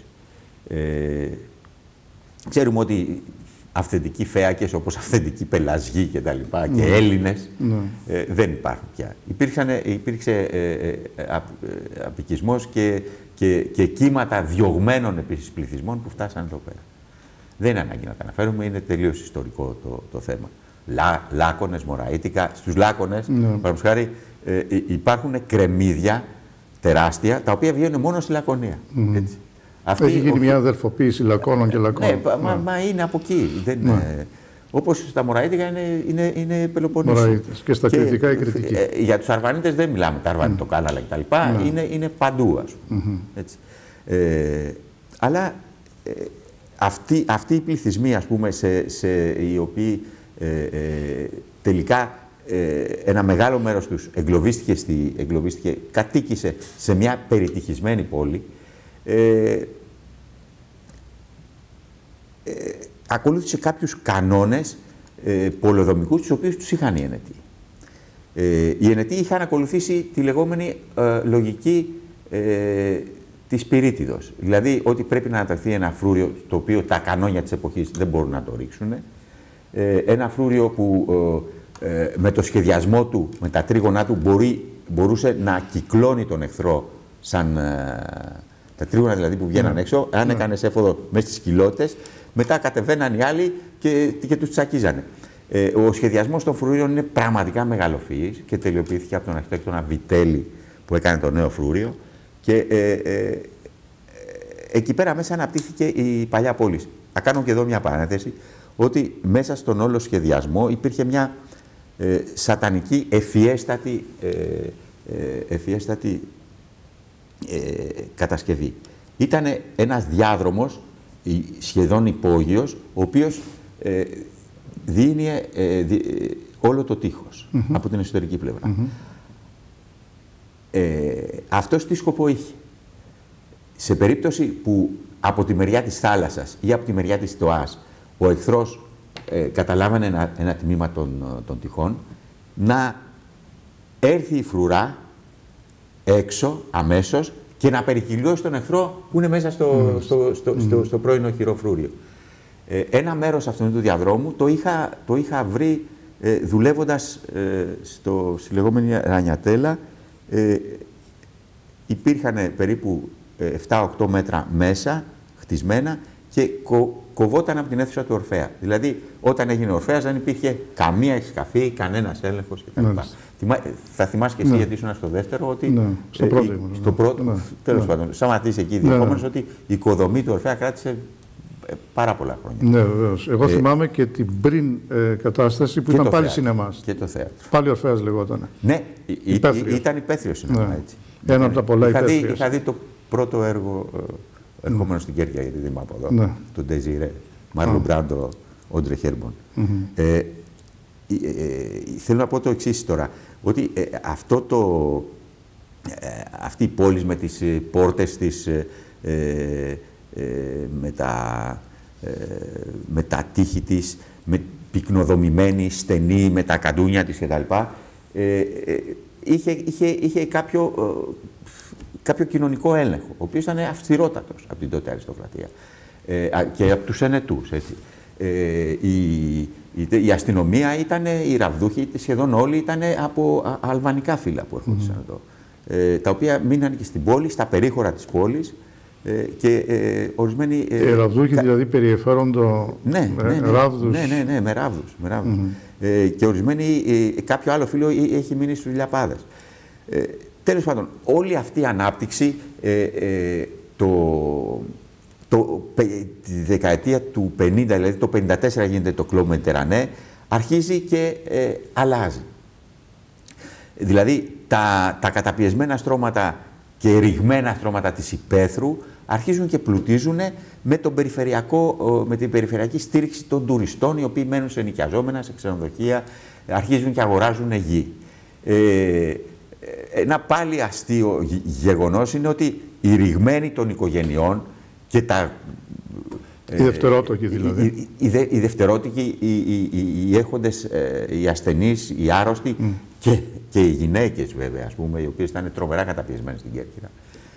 Ξέρουμε ότι αυθεντικοί φέακες, όπως αυθεντικοί πελασγοί και τα λοιπά, και Έλληνες, δεν υπάρχουν πια. Υπήρξε απικισμός και κύματα διωγμένων επίσης πληθυσμών που φτάσαν εδώ πέρα. Δεν είναι ανάγκη να τα αναφέρουμε, είναι τελείως ιστορικό το θέμα. Λάκωνες, Μωραΐτικα. Στους Λάκωνες, παραδείγματος χάρη, υπάρχουν κρεμμύδια τεράστια, τα οποία βγαίνουν μόνο στη Λακωνία. Έχει γίνει μια αδερφοποίηση Λακώνων και Λακώνων. Μα είναι από εκεί. Όπως στα Μωραΐτικα είναι Πελοποννήσου. Μωραΐτες. Και στα Κρητικά η Κρητική. Για τους Αρβανίτες δεν μιλάμε, τα Αρβανιτοκάναλα κτλ. Είναι παντού, ας πούμε. Αλλά αυτοί οι πληθυσμοί, ας πούμε, οι οποίοι τελικά ένα μεγάλο μέρος τους εγκλωβίστηκε, κατοίκησε σε μια περιτυχισμένη πόλη, ακολούθησε κάποιους κανόνες πολεοδομικούς, τους οποίους τους είχαν οι Ενετοί. Οι Ενετοί είχαν ακολουθήσει τη λεγόμενη λογική της πυρίτιδος. Δηλαδή ότι πρέπει να αναταχθεί ένα φρούριο το οποίο τα κανόνια της εποχής δεν μπορούν να το ρίξουν. Ένα φρούριο που με το σχεδιασμό του, με τα τρίγωνά του μπορούσε να κυκλώνει τον εχθρό σαν τα τρίγωνα δηλαδή που βγαίναν έξω. Αν έκανες έφοδο μέσα στις κοιλώτες, μετά κατεβαίναν οι άλλοι και τους τσακίζανε. Ο σχεδιασμός των φρούριων είναι πραγματικά μεγαλοφυής και τελειοποιήθηκε από τον αρχιτέκτονα Βιτέλη που έκανε το νέο φρούριο. Και εκεί πέρα μέσα αναπτύχθηκε η παλιά πόλη. Θα κάνω και εδώ μια παρένθεση, ότι μέσα στον όλο σχεδιασμό υπήρχε μια σατανική ευφιέστατη κατασκευή. Ήταν ένας διάδρομος σχεδόν υπόγειος, ο οποίος διήνυε όλο το τείχος από την εσωτερική πλευρά. Αυτός τι σκοπό είχε? Σε περίπτωση που από τη μεριά της θάλασσας ή από τη μεριά της στοάς ο εχθρός καταλάβανε ένα τμήμα των τυχών, να έρθει η φρουρά έξω αμέσως και να περικυκλώσει τον εχθρό που είναι μέσα στο πρώην οχυρό φρούριο. Ένα μέρος αυτού του διαδρόμου το είχα βρει δουλεύοντας στη λεγόμενη Ρανιατέλα. Υπήρχαν περίπου 7-8 μέτρα μέσα, χτισμένα, και κοβόταν από την αίθουσα του Ορφέα. Δηλαδή, όταν έγινε Ορφέας δεν υπήρχε καμία εξκαφή, κανένας έλεγχος κτλ. Θα θυμάσαι και εσύ, γιατί ήσουν στο δεύτερο, ότι στο πρώτο, τέλος πάντων, σταματήσει εκεί διεχόμενος, ότι η οικοδομή του Ορφέα κράτησε πάρα πολλά χρόνια. Ναι, βεβαίως. Εγώ θυμάμαι και την πριν κατάσταση που ήταν πάλι σινεμάς. Και το θέατρο. Πάλι Ορφέας λεγόταν. Ναι, ήταν υπαίθριο σινεμά, έτσι. Ένα από τα πολλά υπαίθρια. Είχα δει το πρώτο έργο ερχόμενο στην Κέρκυρα, γιατί δεν είμαι από εδώ, του Ντεζιρέ, Μάρλον Μπράντο, Όντρε Χέρμπον. Θέλω να πω το εξής τώρα, ότι αυτή η πόλη με τις πόρτες της, με τα τείχη της, με πυκνοδομημένη, στενή, με τα καντούνια της κτλ. Είχε κάποιο κοινωνικό έλεγχο, ο οποίος ήταν αυστηρότατος από την τότε αριστοκρατία και από τους Ενετούς, έτσι. Η αστυνομία ήταν, οι ραβδούχοι σχεδόν όλοι ήταν από αλβανικά φύλλα που έρχονταν εδώ, τα οποία μείναν και στην πόλη, στα περίχωρα της πόλης, και ορισμένοι... ραβδούχοι δηλαδή περιεφέροντο ράβδους. Ναι, με ράβδους. Και ορισμένοι, κάποιο άλλο φύλλο έχει μείνει στους λιαπάδες. Τέλος πάντων, όλη αυτή η ανάπτυξη τη δεκαετία του 50, δηλαδή το 54 γίνεται το Κλόμπ Μετερανέ, αρχίζει και αλλάζει. Δηλαδή τα καταπιεσμένα στρώματα και ρηγμένα στρώματα της υπαίθρου αρχίζουν και πλουτίζουν με την περιφερειακή στήριξη των τουριστών, οι οποίοι μένουν σε νοικιαζόμενα, σε ξενοδοχεία, αρχίζουν και αγοράζουν γη. Ένα πάλι αστείο γεγονός είναι ότι οι ρηγμένοι των οικογενειών και οι δευτερότοκοι δηλαδή. Οι δευτερότοκοι, οι έχοντες, οι ασθενείς, οι άρρωστοι και οι γυναίκες βέβαια, ας πούμε, οι οποίες ήταν τρομερά καταπιεσμένες στην Κέρκυρα.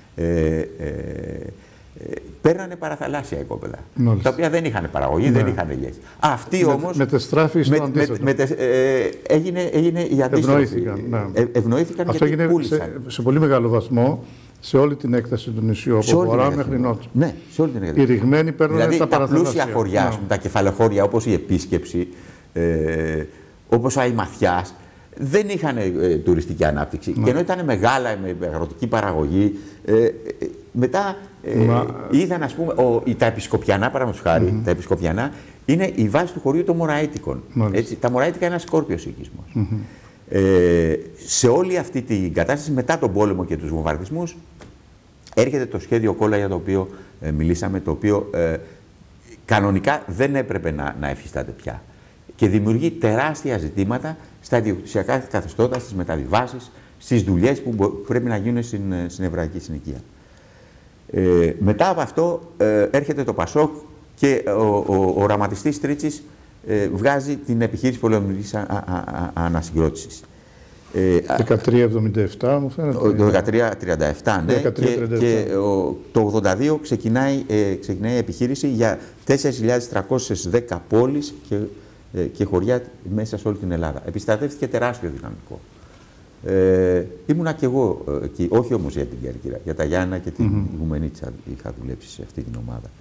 Παίρνανε παραθαλάσσια οικόπεδα, τα οποία δεν είχαν παραγωγή, δεν είχαν γης. Αυτοί όμως μετεστράφη στο αντίθετο. Έγινε η αντίστροφη. Ευνοήθηκαν αυτό γιατί πούλησαν. σε πολύ μεγάλο βαθμό σε όλη την έκταση του νησιού, από βορρά μέχρι νότου. Ναι, σε όλη την έκταση. Οι ρηγμένοι παίρνουν δηλαδή, τα παραθαλάσσια. πλούσια χωριά, τα κεφαλαιοχώρια όπως η Επίσκεψη, όπως ο Αϊμαθιάς, δεν είχαν τουριστική ανάπτυξη. Και ενώ ήταν μεγάλα με αγροτική παραγωγή, μετά είδαν, ας πούμε, τα επισκοπιανά, παραδείγματος χάρη, τα επισκοπιανά είναι η βάση του χωρίου των Μωραΐτικων. Έτσι, τα Μωραΐτικα είναι ένας σκόρπιος οικισμός. Σε όλη αυτή την κατάσταση, μετά τον πόλεμο και τους βομβαρδισμούς, έρχεται το σχέδιο Κόλλα για το οποίο μιλήσαμε, το οποίο κανονικά δεν έπρεπε να εφιστάται πια. Και δημιουργεί τεράστια ζητήματα στα ιδιοκτησιακά καθεστώτα, στις μεταβιβάσεις, στις δουλειές που πρέπει να γίνουν στην εβραϊκή συνοικία. Μετά από αυτό έρχεται το Πασόκ και ο οραματιστής Τρίτσης βγάζει την επιχείρηση πολεμικής ανασυγκρότησης. 1377 μου φαίνεται. Το 1337, ναι. 1337. Και το 82 ξεκινάει η επιχείρηση για 4.310 πόλεις και χωριά μέσα σε όλη την Ελλάδα. Επιστρατεύτηκε τεράστιο δυναμικό. Ήμουνα κι εγώ εκεί, όχι όμως για την Κέρκυρα, για τα Γιάννα και την Ιγουμενίτσα είχα δουλέψει σε αυτή την ομάδα.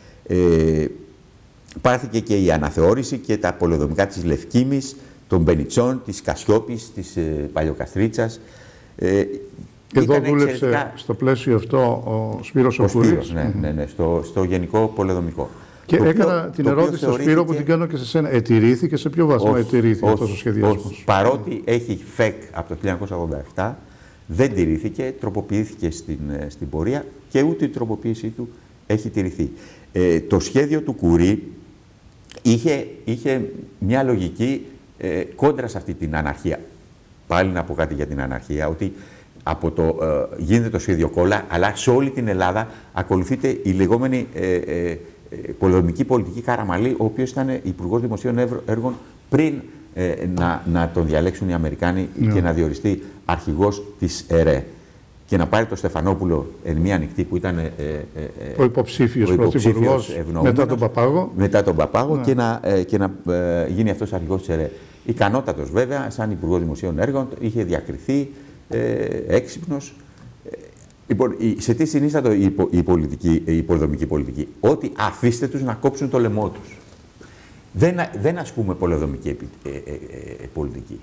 Πάρθηκε και η αναθεώρηση και τα πολεοδομικά της Λευκήμης, των Μπενιτσών, της Κασιόπης, της Παλιοκαστρίτσας. Εδώ δούλεψε στο πλαίσιο αυτό ο Σπύρος ο Κούρης. Ναι, στο γενικό πολεοδομικό. Και έκανα την ερώτηση στο Σπύρο που την κάνω και σε σένα. Ετηρήθηκε, σε ποιο βαθμό ετηρήθηκε αυτός ο σχεδιασμός? Παρότι έχει ΦΕΚ από το 1987, δεν τηρήθηκε, τροποποιήθηκε στην πορεία και ούτε η τροποποίησή του έχει τηρηθεί. Το σχέδιο του Κουρί είχε μια λογική κόντρα σε αυτή την αναρχία. Πάλι να πω κάτι για την αναρχία, ότι γίνεται το σχέδιο Κόλλα, αλλά σε όλη την Ελλάδα ακολουθείται η λεγόμενη πολεμική πολιτική Καραμαλή, ο οποίος ήταν υπουργός δημοσίων έργων πριν να τον διαλέξουν οι Αμερικάνοι και να διοριστεί αρχηγός της ΕΡΕ. Και να πάρει το Στεφανόπουλο εν μία νυχτή που ήταν ο υποψήφιος πρωθυπουργός μετά τον Παπάγο και να γίνει αυτός αρχηγός της ΕΡΕ. Ικανότατος βέβαια, σαν υπουργός δημοσίων έργων, είχε διακριθεί, έξυπνος. Λοιπόν, σε τι συνίστατο η πολεμική πολιτική? Ότι αφήστε τους να κόψουν το λαιμό τους. Δεν ασκούμε πολεμική πολιτική.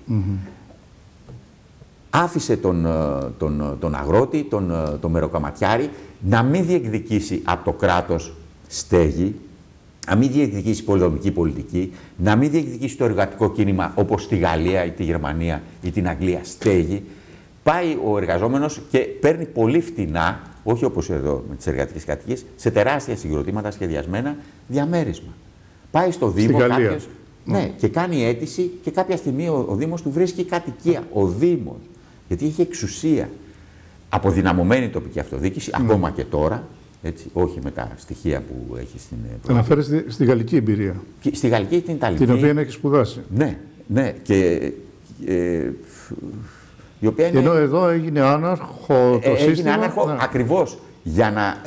Άφησε τον αγρότη, τον μεροκαματιάρη, να μην διεκδικήσει από το κράτος στέγη, να μην διεκδικήσει πολεμική πολιτική, να μην διεκδικήσει το εργατικό κίνημα όπως στη Γαλλία ή τη Γερμανία ή την Αγγλία στέγη. Πάει ο εργαζόμενος και παίρνει πολύ φτηνά, όχι όπως εδώ με τις εργατικές κατοικίες, σε τεράστια συγκροτήματα σχεδιασμένα διαμέρισμα. Πάει στο Δήμο κάποιος, και κάνει αίτηση και κάποια στιγμή ο Δήμος του βρίσκει κατοικία. Ο Δήμος, γιατί είχε εξουσία, αποδυναμωμένη τοπική αυτοδιοίκηση, ακόμα και τώρα, έτσι, όχι με τα στοιχεία που έχει στην Ευρώπη. Αναφέρεσαι στη γαλλική εμπειρία. Στη γαλλική, την Ιταλική. Την οποία έχει σπουδάσει. Ναι. Η οποία είναι... Ενώ εδώ έγινε άναρχο το σύστημα. Έγινε άναρχο ακριβώς για να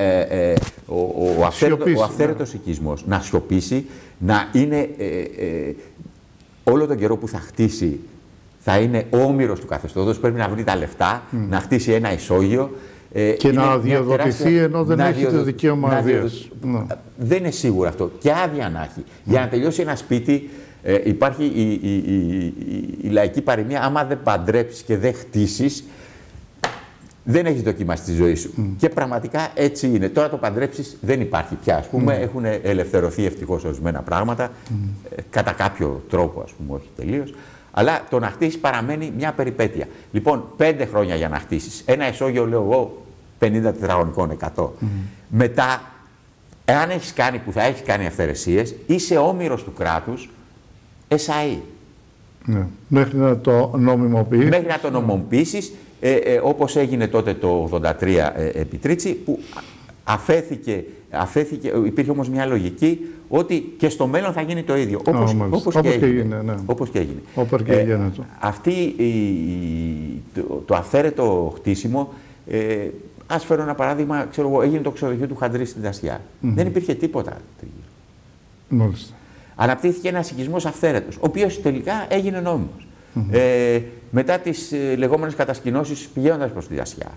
ο αυθαίρετος οικισμός να σιωπήσει, να είναι όλο τον καιρό που θα χτίσει θα είναι όμηρος του καθεστώτος, πρέπει να βρει τα λεφτά, να χτίσει ένα ισόγειο. Και να αδειοδοτηθεί ενώ δεν έχει το δικαίωμα αδείας. Δεν είναι σίγουρο αυτό. Και άδεια να έχει. Για να τελειώσει ένα σπίτι, υπάρχει η λαϊκή παροιμία, άμα δεν παντρέψεις και δεν χτίσεις, δεν έχεις δοκιμάσει τη ζωή σου. Και πραγματικά έτσι είναι. Τώρα το παντρέψεις δεν υπάρχει πια. Ας πούμε, έχουν ελευθερωθεί ευτυχώς ορισμένα πράγματα, κατά κάποιο τρόπο, ας πούμε, όχι τελείως. Αλλά το να χτίσεις παραμένει μια περιπέτεια. Λοιπόν, 5 χρόνια για να χτίσεις. Ένα ισόγειο, λέω εγώ, 50 τετραγωνικών, 100. Μετά, εάν έχεις κάνει που θα έχεις κάνει αυθαιρεσίες, είσαι όμηρος του κράτους, εσαΐ. Ναι. Μέχρι να το νομιμοποιήσεις. Μέχρι να το νομιμοποιήσεις, όπως έγινε τότε το 83 επί Τρίτσι, που αφέθηκε, υπήρχε όμως μια λογική ότι και στο μέλλον θα γίνει το ίδιο. Όπως και έγινε. Αυτή το αυθαίρετο χτίσιμο, ας φέρω ένα παράδειγμα, ξέρω εγώ, έγινε το ξενοδοχείο του Χαντρή στην Δασιά. Δεν υπήρχε τίποτα τριγύρω. Μάλιστα. Αναπτύχθηκε ένας οικισμός αυθαίρετος, ο οποίος τελικά έγινε νόμιμος. Μετά τις λεγόμενες κατασκηνώσεις πηγαίνοντας προς τη Δασιά.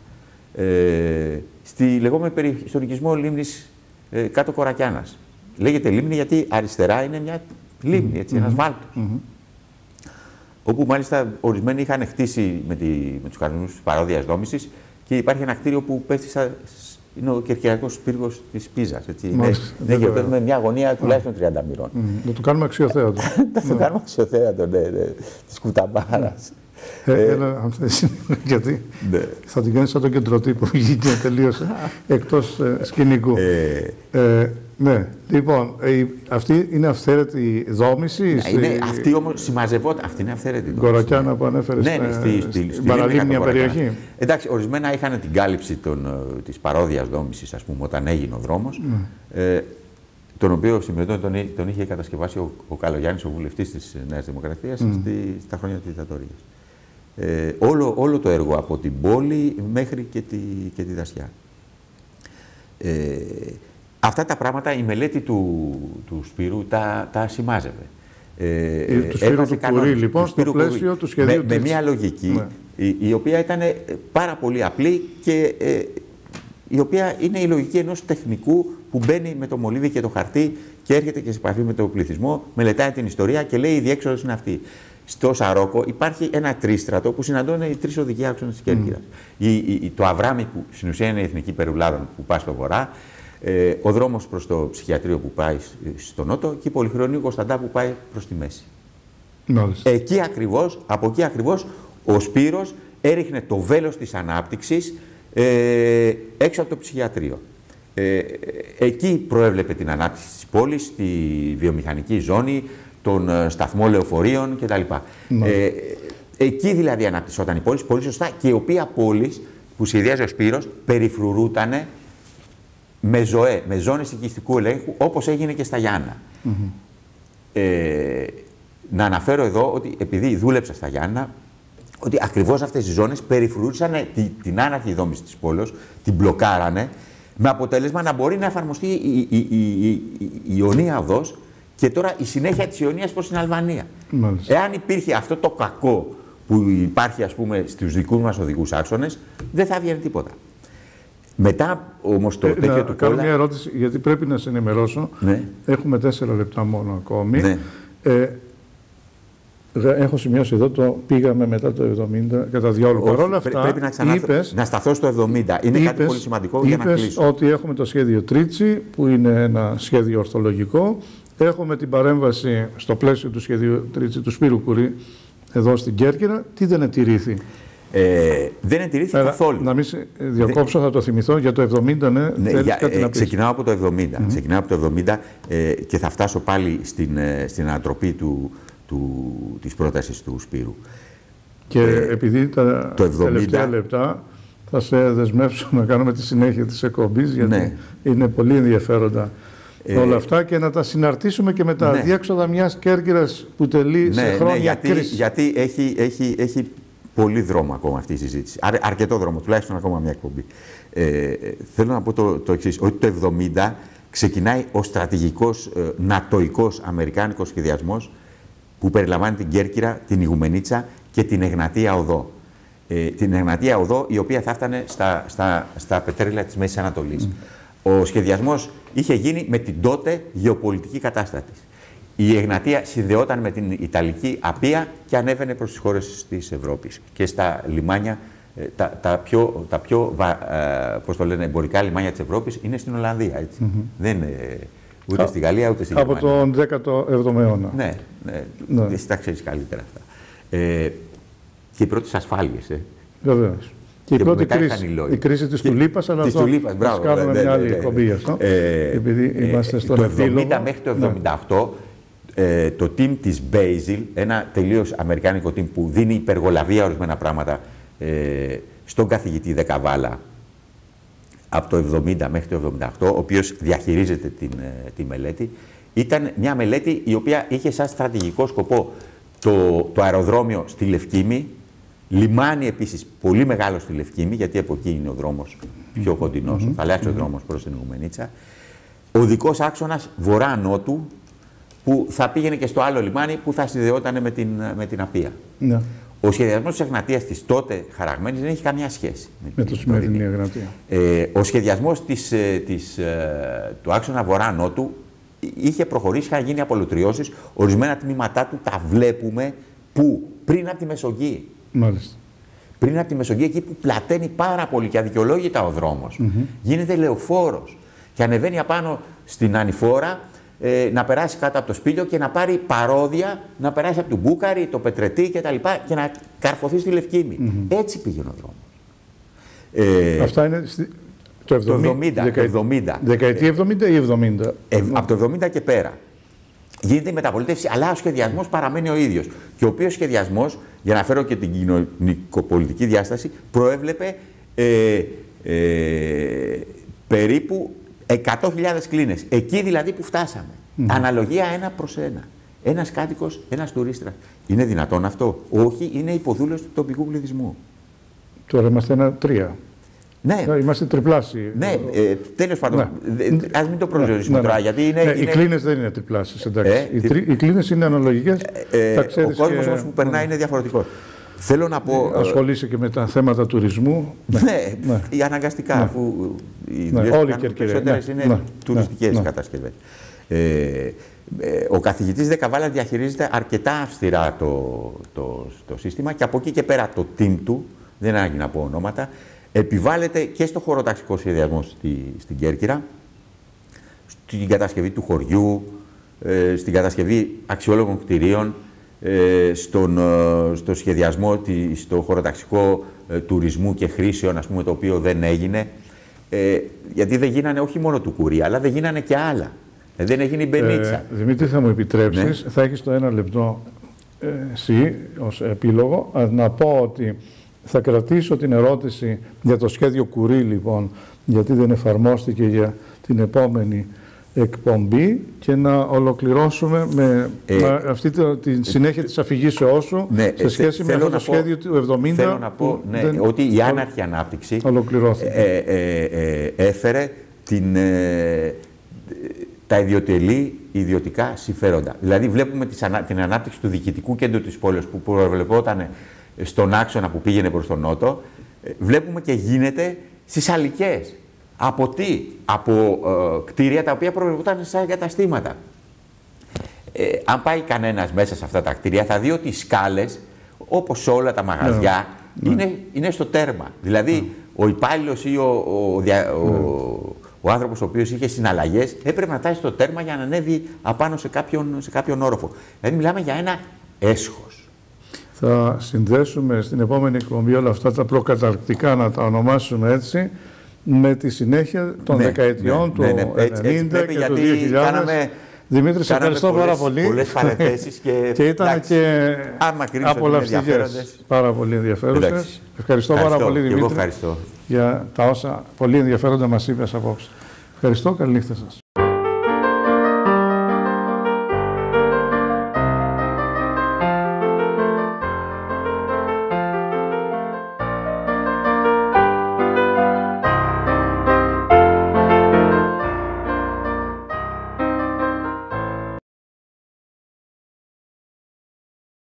Στον οικισμό λίμνης κάτω Κορακιάνας. Λέγεται λίμνη γιατί αριστερά είναι μια λίμνη, έτσι, ένας βάλτος. Όπου μάλιστα ορισμένοι είχαν χτίσει με τους κανονισμούς της παρόδιας δόμησης και υπάρχει ένα κτίριο που πέφτει είναι ο Κερκυριακός πύργος της Πίζας. Με μια γωνία τουλάχιστον 30 μοιρών. Να το κάνουμε αξιοθέατο. Θα το κάνουμε αξιοθέατο, της κουταμπάρας. Έλα, αν θες, γιατί θα την κάνεις σαν τον κεντρωτή που βγήκε τελείως εκτός σκηνικού. Ναι, λοιπόν, αυτή είναι αυθαίρετη δόμηση. Αυτή όμως συμμαζευόταν. Αυτή είναι αυθαίρετη δόμηση. Κορακιάνα που ανέφερε στην παραλίμνια περιοχή. Εντάξει, ορισμένα είχαν την κάλυψη της παρόδιας δόμησης, ας πούμε, όταν έγινε ο δρόμος. Τον οποίο συμμετέχει τον είχε κατασκευάσει ο Καλογιάννης, ο βουλευτής της Νέας Δημοκρατίας, στα χρόνια της δικτατορίας. Όλο το έργο από την πόλη μέχρι και τη δασιά. Αυτά τα πράγματα η μελέτη του Σπύρου τα σημάζευε. Του Σπύρου του Κουρί, λοιπόν, στο πλαίσιο του σχεδίου με μια λογική, η οποία ήταν πάρα πολύ απλή και η οποία είναι η λογική ενός τεχνικού που μπαίνει με το μολύβι και το χαρτί και έρχεται και σε επαφή με τον πληθυσμό, μελετάει την ιστορία και λέει η διέξοδος είναι αυτή. Στο Σαρόκο υπάρχει ένα τρίστρατο που συναντώνται οι τρεις οδικοί άξονες της Κέρκυρας. Το Αβράμι, που στην ουσία είναι η Εθνική Περουλάδων που πάει στο βορρά, ο δρόμος προς το ψυχιατρίο που πάει στο νότο και η Πολυχρονίου Κωνσταντά που πάει προς τη μέση. Από εκεί ακριβώς ο Σπύρος έριχνε το βέλος της ανάπτυξης έξω από το ψυχιατρίο. Εκεί προέβλεπε την ανάπτυξη της πόλης, τη βιομηχανική ζώνη, τον σταθμό λεωφορείων κτλ. Εκεί δηλαδή αναπτυσσόταν η πόλη, πολύ σωστά, και η οποία πόλη που σχεδιάζει ο Σπύρος περιφρουρούτανε με ζώνες οικιστικού ελέγχου, όπως έγινε και στα Γιάννα. Να αναφέρω εδώ ότι επειδή δούλεψα στα Γιάννα, ότι ακριβώς αυτές οι ζώνες περιφρουρούσαν την άναρχη δόμηση της πόλης, την μπλοκάρανε, με αποτέλεσμα να μπορεί να εφαρμοστεί η Ιωνία οδός και τώρα η συνέχεια της Ιωνίας προς την Αλβανία. Εάν υπήρχε αυτό το κακό που υπάρχει, ας πούμε, στους δικούς μας οδικούς άξονες, δεν θα έβγαινε τίποτα. Μετά όμως το τέτοιο του κάνω μια ερώτηση, γιατί πρέπει να σε ενημερώσω. Ναι. Έχουμε 4 λεπτά μόνο ακόμη. Ναι. Έχω σημειώσει εδώ το πήγαμε μετά το 70 κατά διόλου. Παρ' όλα αυτά, πρέπει να σταθώ στο 70. Είναι κάτι πολύ σημαντικό για να κλείσω. Είπες ότι έχουμε το σχέδιο Τρίτσι, που είναι ένα σχέδιο ορθολογικό. Έχουμε την παρέμβαση στο πλαίσιο του σχεδίου Τρίτσι του Σπύρου Κουρί εδώ στην Κέρκυρα. Τι δεν ετηρήθη? Δεν ετηρήθη καθόλου. Να μην διακόψω, θα το θυμηθώ για το 70, ναι. Ξεκινάω από το 70. Ξεκινάω από το 70 και θα φτάσω πάλι στην ανατροπή της πρότασης του Σπύρου. Και επειδή τα τελευταία λεπτά θα σε δεσμεύσω να κάνουμε τη συνέχεια της εκπομπής, γιατί είναι πολύ ενδιαφέροντα όλα αυτά, και να τα συναρτήσουμε και με τα διέξοδα μιας Κέρκυρας που τελεί σε χρόνια κρίση. Γιατί έχει πολύ δρόμο ακόμα αυτή η συζήτηση. Αρκετό δρόμο, τουλάχιστον ακόμα μια εκπομπή. Θέλω να πω το εξής, ότι το 70 ξεκινάει ο στρατηγικός νατοϊκός αμερικάνικος σχεδιασμός που περιλαμβάνει την Κέρκυρα, την Ιγουμενίτσα και την Εγνατία Οδό. Την Εγνατία Οδό, η οποία θα έφτανε στα πετρέλαια της Μέσης Ανατολής. Ο σχεδιασμός είχε γίνει με την τότε γεωπολιτική κατάσταση. Η Εγνατία συνδεόταν με την Ιταλική Απία και ανέβαινε προς τις χώρες της Ευρώπης και στα λιμάνια, τα πιο πώς το λένε, εμπορικά λιμάνια της Ευρώπης είναι στην Ολλανδία. Έτσι. Δεν είναι ούτε στη Γαλλία ούτε στη Γερμανία. Από τον 17ο αιώνα. Ναι. Εσύ τα ξέρεις καλύτερα αυτά. Και οι πρώτες ασφάλειες. Βεβαίως. Και η πρώτη κρίση, η κρίση της Τουλίπας, αλλά αυτό θα κάνουμε μια άλλη εκπομπή γι' αυτό, επειδή είμαστε στον επίλογο. Το 70 μέχρι το 78, το team της Basil, ένα τελείως αμερικάνικο team που δίνει υπεργολαβία ορισμένα πράγματα στον καθηγητή Δεκαβάλα, από το 70 μέχρι το 78, ο οποίος διαχειρίζεται τη μελέτη, ήταν μια μελέτη η οποία είχε σαν στρατηγικό σκοπό το αεροδρόμιο στη Λευκήμη, λιμάνι επίσης πολύ μεγάλο στη Λευκήμη, γιατί από εκεί είναι ο δρόμος πιο κοντινός, ο θαλάσσιος δρόμος προς την Ιγουμενίτσα, οδικός άξονας βορρά-νότου, που θα πήγαινε και στο άλλο λιμάνι που θα συνδεόταν με την Απία. Ναι. Ο σχεδιασμός της Εγνατίας της τότε χαραγμένης δεν έχει καμία σχέση με το σημερινή Εγνατία. Ο σχεδιασμός του άξονα βορρά-νότου είχε προχωρήσει, είχαν γίνει απολυτριώσεις. Ορισμένα τμήματά του τα βλέπουμε πριν από τη Μεσογείο. Μάλιστα. Πριν από τη Μεσογείο, εκεί που πλαταίνει πάρα πολύ και αδικαιολόγητα ο δρόμος, γίνεται λεωφόρος και ανεβαίνει απάνω στην ανηφόρα να περάσει κάτω από το Σπήλιο και να πάρει παρόδια, να περάσει από τον Μπούκαρη, το Πετρετή κτλ. Και να καρφωθεί στη Λευκήμη. Έτσι πήγαινε ο δρόμος. Αυτά είναι το 70. Δεκαετία 70 ή 70? Από το 70 και πέρα. Γίνεται η μεταπολίτευση, αλλά ο σχεδιασμός παραμένει ο ίδιος. Και ο οποίος σχεδιασμός, για να φέρω και την κοινωνικοπολιτική διάσταση, προέβλεπε περίπου 100.000 κλίνες. Εκεί δηλαδή που φτάσαμε. Αναλογία 1/1. Ένας κάτοικος, ένας τουρίστρας. Είναι δυνατόν αυτό? Όχι, είναι υποδούλωση του τοπικού πληθυσμού. Τώρα είμαστε 1/3. Ναι. Είμαστε τριπλάσιοι. Ναι, τέλος πάντων. Ας μην το προσδιορίσουμε τώρα, γιατί είναι. Οι κλίνες δεν είναι τριπλάσιες. Οι κλίνες είναι αναλογικές. Ο κόσμος όμως που περνάει είναι διαφορετικός. Θέλω να πω. Ασχολείσαι και με τα θέματα τουρισμού. Ναι, αναγκαστικά, αφού οι περισσότερες είναι τουριστικές κατασκευές. Ο καθηγητής Δεκαβάλα διαχειρίζεται αρκετά αυστηρά το σύστημα και από εκεί και πέρα το team του, δεν ανάγκη να πω ονόματα, επιβάλλεται και στο χωροταξικό σχεδιασμό στην Κέρκυρα, στην κατασκευή του χωριού, στην κατασκευή αξιόλογων κτηρίων, στο σχεδιασμό, στο χωροταξικό τουρισμού και χρήσεων, ας πούμε, το οποίο δεν έγινε. Γιατί δεν γίνανε όχι μόνο του Κουρία, αλλά δεν γίνανε και άλλα. Δεν έγινε η Μπενίτσα. Δημήτρη, θα μου επιτρέψεις, θα έχεις το 1 λεπτό εσύ ως επίλογο, να πω ότι θα κρατήσω την ερώτηση για το σχέδιο Κουρί, λοιπόν, γιατί δεν εφαρμόστηκε για την επόμενη εκπομπή, και να ολοκληρώσουμε με αυτή τη συνέχεια της αφηγήσεως σου σε σχέση με αυτό το σχέδιο του 70. Θέλω να πω ότι η άναρχη ανάπτυξη έφερε τα ιδιωτικά συμφέροντα. Δηλαδή βλέπουμε την ανάπτυξη του διοικητικού κέντρου της πόλης που προβλεπόταν στον άξονα που πήγαινε προς τον νότο, βλέπουμε και γίνεται στις αλικές. Από τι? Από κτίρια τα οποία προβλεπόταν σαν καταστήματα. Αν πάει κανένας μέσα σε αυτά τα κτίρια θα δει ότι οι σκάλες, όπως όλα τα μαγαζιά, είναι στο τέρμα. Δηλαδή ο υπάλληλος ή ο άνθρωπος ο οποίος είχε συναλλαγές έπρεπε να φτάσει στο τέρμα για να ανέβει απάνω σε κάποιον όροφο. Δηλαδή μιλάμε για ένα έσχος. Θα συνδέσουμε στην επόμενη εκπομπή όλα αυτά τα προκαταρκτικά, να τα ονομάσουμε έτσι, με τη συνέχεια των δεκαετιών του 90 και του 2000. Δημήτρη, σε ευχαριστώ πάρα πολύ. Πολλές παρενθέσεις και ήταν και απολαυστικές, πάρα πολύ ενδιαφέρουσες. Ευχαριστώ πάρα πολύ, Δημήτρη, για τα όσα πολύ ενδιαφέροντα μας είπες απόψε. Ευχαριστώ, καλή νύχτα σας.